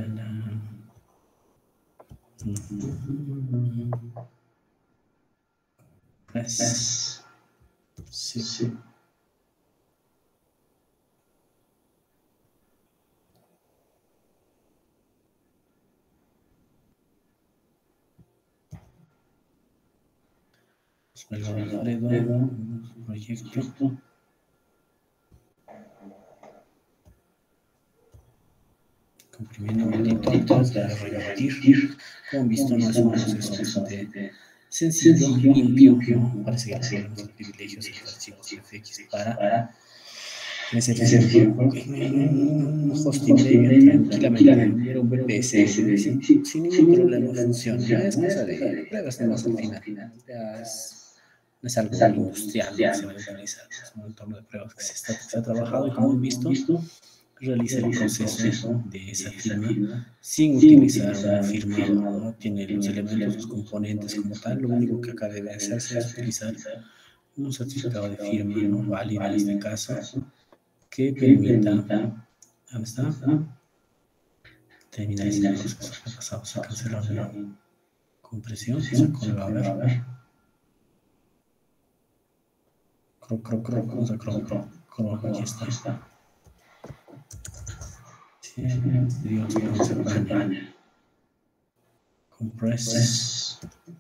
Press. Sí. Sí. Alfredo, proyecto. Comprimiendo un momentito antes de repetir. Como han visto, no es un proceso bastante sencillo, limpio, ¿no? Parece que tenemos los privilegios y los archivos F X para ese tiempo en un hosting de tranquilamente, era un V P S sin, sin ningún problema funciona. Es cosa de pruebas nomás al final. Ya es, no es algo industrial que se va a utilizar, es un entorno de pruebas que se, está, se ha trabajado y como han visto, realiza el proceso de esa firma sin utilizar un firmado, ¿no? Tiene los elementos, los componentes como tal, lo único que acá debe hacerse es utilizar un certificado de firma, ¿no? Válido en este caso, que permita, ¿dónde está? Terminar ese proceso que ha pasado, se canceló la compresión, se vuelve a ver. Cro, cro, cro, vamos a cro, cro, cro, aquí está. Sí, Dios, vamos a paña. Compress.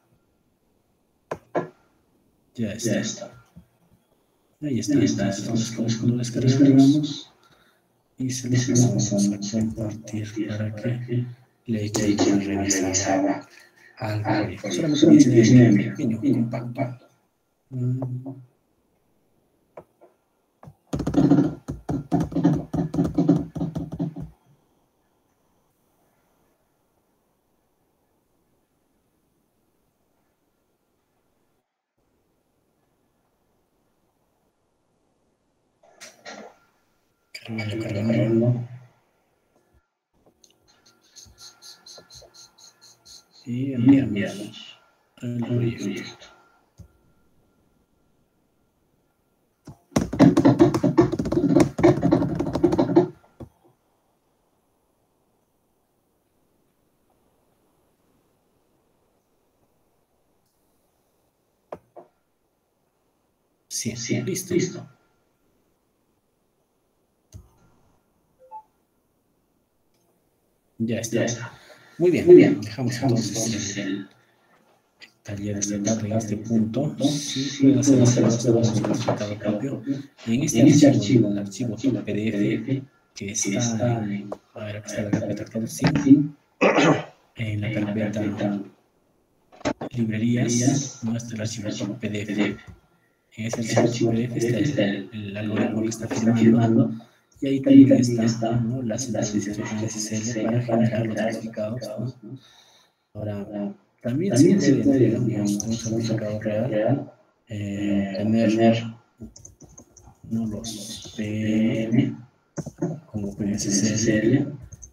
Ya está. Ya está. Ahí está, ahí está. Entonces, lo descargamos y se lo pasamos a compartir para que le eche una revisada al proyecto. Solamente diecinueve pequeño, compacto. Cargando, cargando. Y enviamos el proyecto. Sí, sí, listo, listo. Ya está. Ya está. Muy bien, muy bien. Dejamos, Dejamos entonces el, el taller de esta tarde en este punto. Sí, sí pueden hacer las pruebas con su resultado propio. En este, en este archivo, el archivo P D F, que está en, a ver, aquí está la carpeta traducción, en la carpeta librerías, muestra el archivo P D F. En ese archivo P D F está el, el algoritmo que está firmando. Y ahí también está, ¿no? la sentencia con S S L para generar los certificados, ¿no? Ahora, también, también se puede, digamos, un certificado real, eh, obtener, ¿no? los P M como con S S L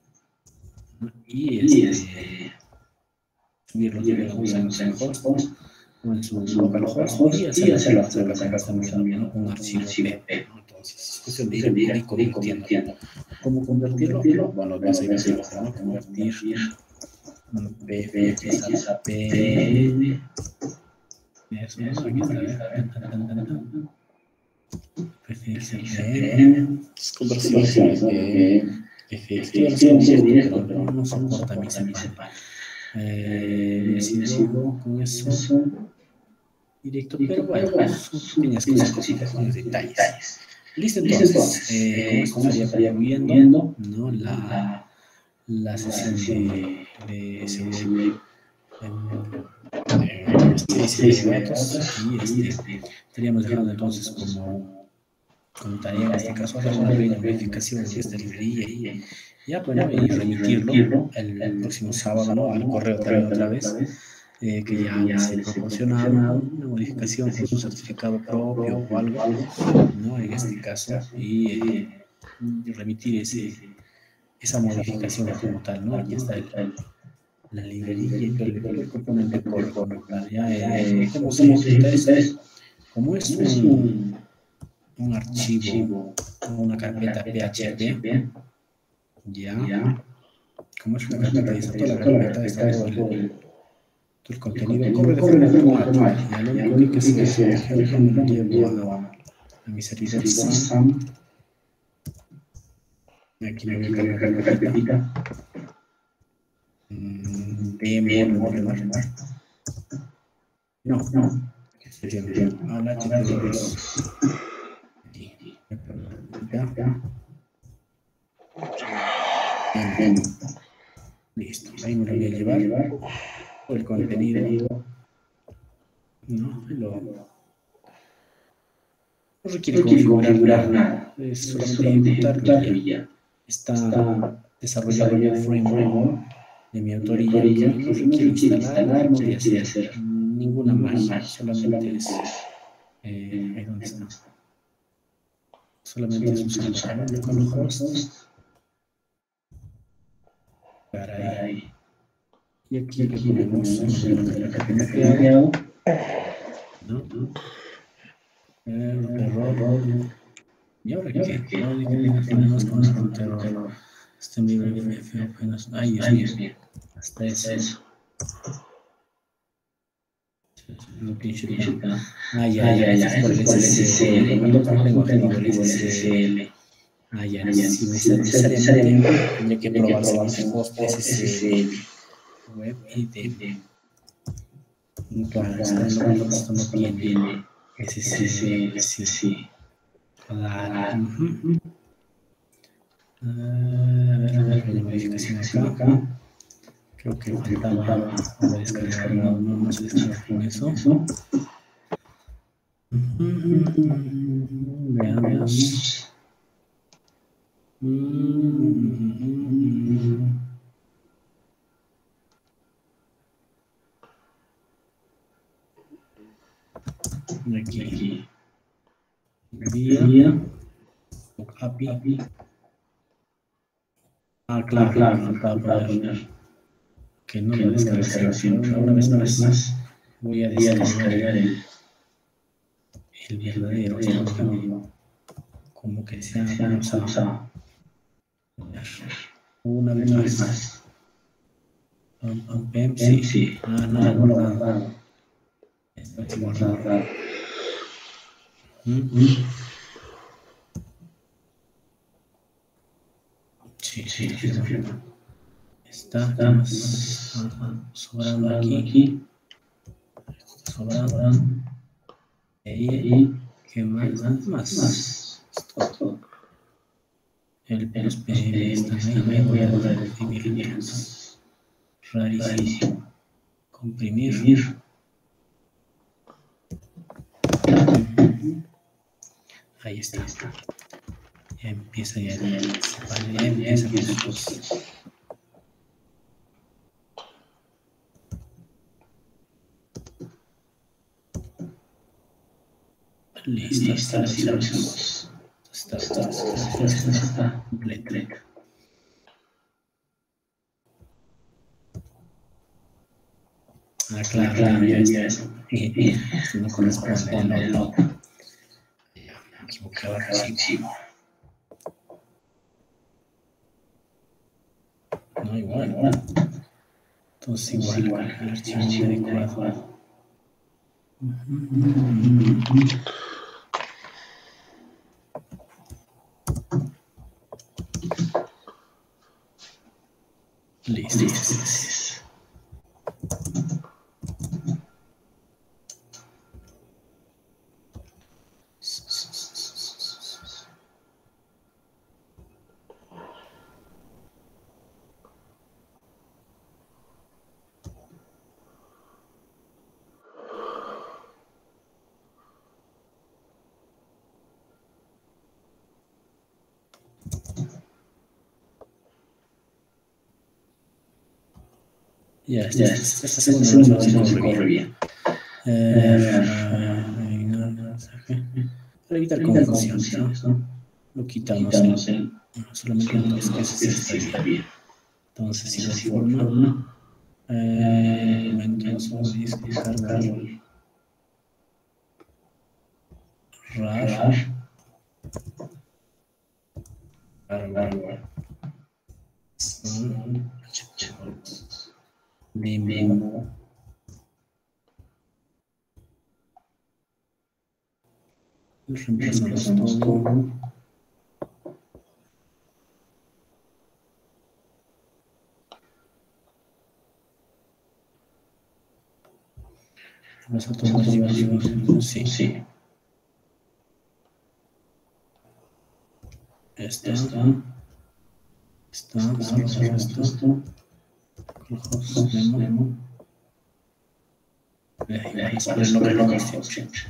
y este, subirlos, digamos, en su host o en su localhost y hacer las pruebas acá también, un archivo P P. Entonces, es cuestión de ir, ir convirtiendo. ¿Cómo convertirlo? Bueno, vas a ir a hacerlo, ¿no? Convertir P F X a P N. Eso, ¿no? Aquí está, tan, tan, tan, tan, tan. P F X a P N. Es conversión de P F X. Esto ya lo sé directo, pero no soporta mi sepan. Eh, he sido con eso directo, pero bueno, son pequeñas cositas, pequeños detalles. Listo, entonces, eh, con esto estaría concluyendo, ¿no? la, la sesión de, de seguridad en seis de datos, y este, estaríamos dejando entonces como, como tarea en este caso hacer una pequeña modificación de esta librería y ya, bueno, y remitirlo el, el próximo sábado, ¿no? Al correo también otra vez. Eh, que ya les he proporcionado una modificación con su certificado propio o algo, ¿no? En este caso, y eh, remitir ese, esa modificación como tal, ¿no? Aquí está el, la librería y el, el componente core como tal. Ya, eh, ¿cómo se ejecuta esto? Como es un, un archivo, una carpeta P H P, ya, como es una carpeta, está toda la carpeta, está todo el el contenido corre de forma automática. Ya lo único que hay que hacer es, por ejemplo, me lo llevo a, a mi servidor SAM. Aquí me voy a cargar la carpetita. Demo, le voy a llamar. No, no. A la H T T P dos. Listo. Ahí me lo voy a llevar. El contenido. No, lo. No requiere configurar nada, es solamente ejecutarlo y ya. Está desarrollado en un framework de mi autoría que no requiere instalar, no requiere hacer ninguna magia, solamente es. Eh, ahí donde está. Solamente es usar localhost para ahí. Y aquí le ponemos el nombre de la carpeta que he creado. ¿No? Error. ¿Y ahora qué? No tenemos problemas con la ruta error. Este libre F apenas. Ay, Dios mío. Hasta eso. No pinche. Ah, ya, ya, ya. Es por el S S L. Cuando trabajo en lenguaje digo el S S L. Ah, ya. Si necesariamente tendría que probarse el host S S L. Web y D. Claro, esto no tiene S S L. Sí. Claro. Uh, a ver, una pequeña modificación acá. Creo que faltaba haber descargado. No, no, no se descarga con eso. Veamos. Aquí. Guía. A P I. Ah, claro, claro, faltaba poner que no lo descarga siempre. Una vez más voy a descargar el, el verdadero, como que sea, vamos a una vez más. Um, um, P M, sí, sí. Ah, nada guardado. Está guardado. Sí, sí, sí, sí. Está, ¿qué más? Sobrando aquí. Sobrando. Y, ¿qué más? Más. Esto. El, los P M están ahí. Voy a volver a comprimir entonces. Rarísimo. Comprimir. Ahí está. Ya empieza ya. Vale, ya empieza con sus cosas. Listo, está, así lo hacemos. Está, está, está, está completa. Ah, claro, claro, ya está. Esto no corresponde al otro. Ya, me equivocaba el archivo. No, igual, igual. Entonces igual, igual el archivo inadecuado. Listo, listo. Ya, esta, ya, esta, esta segunda versión se corre bien. Eh, para evitar confusiones, ¿no? Lo quitamos en, solamente en dos, que ese sí está bien. Entonces, si igual forma, eh, entonces vamos a descargar rar, rar, Memo. Reemplazamos todo. Reemplazamos todo. Sí, sí. Esta. Esta. Esta. Cerramos esto. Clojos, Memo. Vamos a ponerlo como siempre.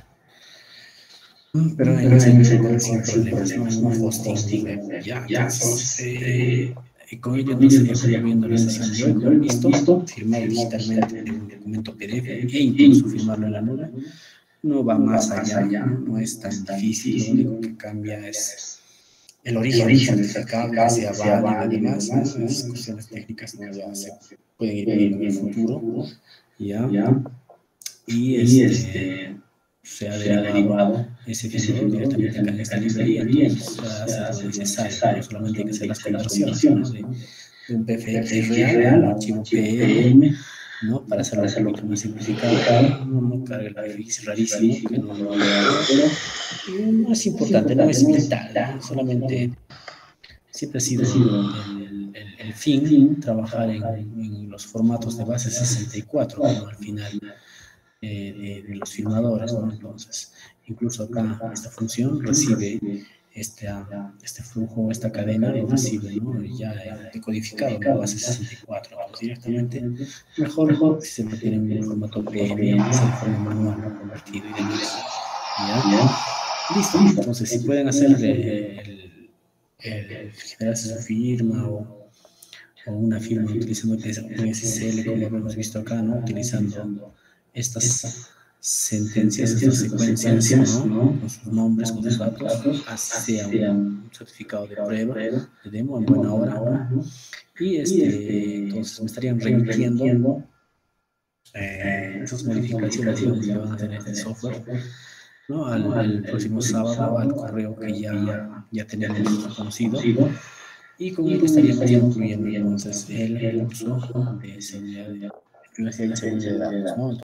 Pero en ese servidor sin problemas, no es un hosting web. Ya, entonces, eh, con ello no estaría moviendo la sesión web, listo, firmar digitalmente un documento P D F e incluso firmarlo en la nube. No va más allá, no es tan difícil, lo único que cambia es el origen del certificado, que sea válido y demás, ¿no? Esas cuestiones técnicas no ya se pueden ir viendo en el futuro, ¿ya? Y este, se ha derivado ese firmador directamente acá en esta librería, entonces hace lo necesario, no solamente hay que hacer las conversiones, ¿no? de, de un P F X real a un archivo P M, ¿no? Para hacerlo un poquito más simplificado, no, no carga el P F X rarísimo, que no lo haga, pero no es importante, no es vital, ¿no? Solamente siempre ha sido el, el, el fin trabajar en, en los formatos de base sesenta y cuatro, ¿no? Al final Eh, de, de los firmadores, ¿no? Entonces, incluso acá esta función recibe este, este flujo, esta cadena lo recibe, ¿no? Ya decodificado en la base sesenta y cuatro, entonces directamente mejor si se mantiene en el formato P M, de forma manual, ¿no? Convertido y demás. ¿Ya? Listo, entonces si pueden hacer el, el, el generarse su firma o, o una firma utilizando un S S L, como hemos visto acá, ¿no? Utilizando estas sentencias, estas secuencias, ¿no? Con sus nombres, con sus datos, así sea un certificado de prueba, de demo en buena hora, ¿no? Y este, entonces me estarían remitiendo eh, esas modificaciones, digamos, que van a hacer este software, ¿no? Al, al próximo sábado al correo que ya, ya tenemos conocido, y con el que estaríamos incluyendo entonces el curso de seguridad de privacidad y seguridad de datos, ¿no?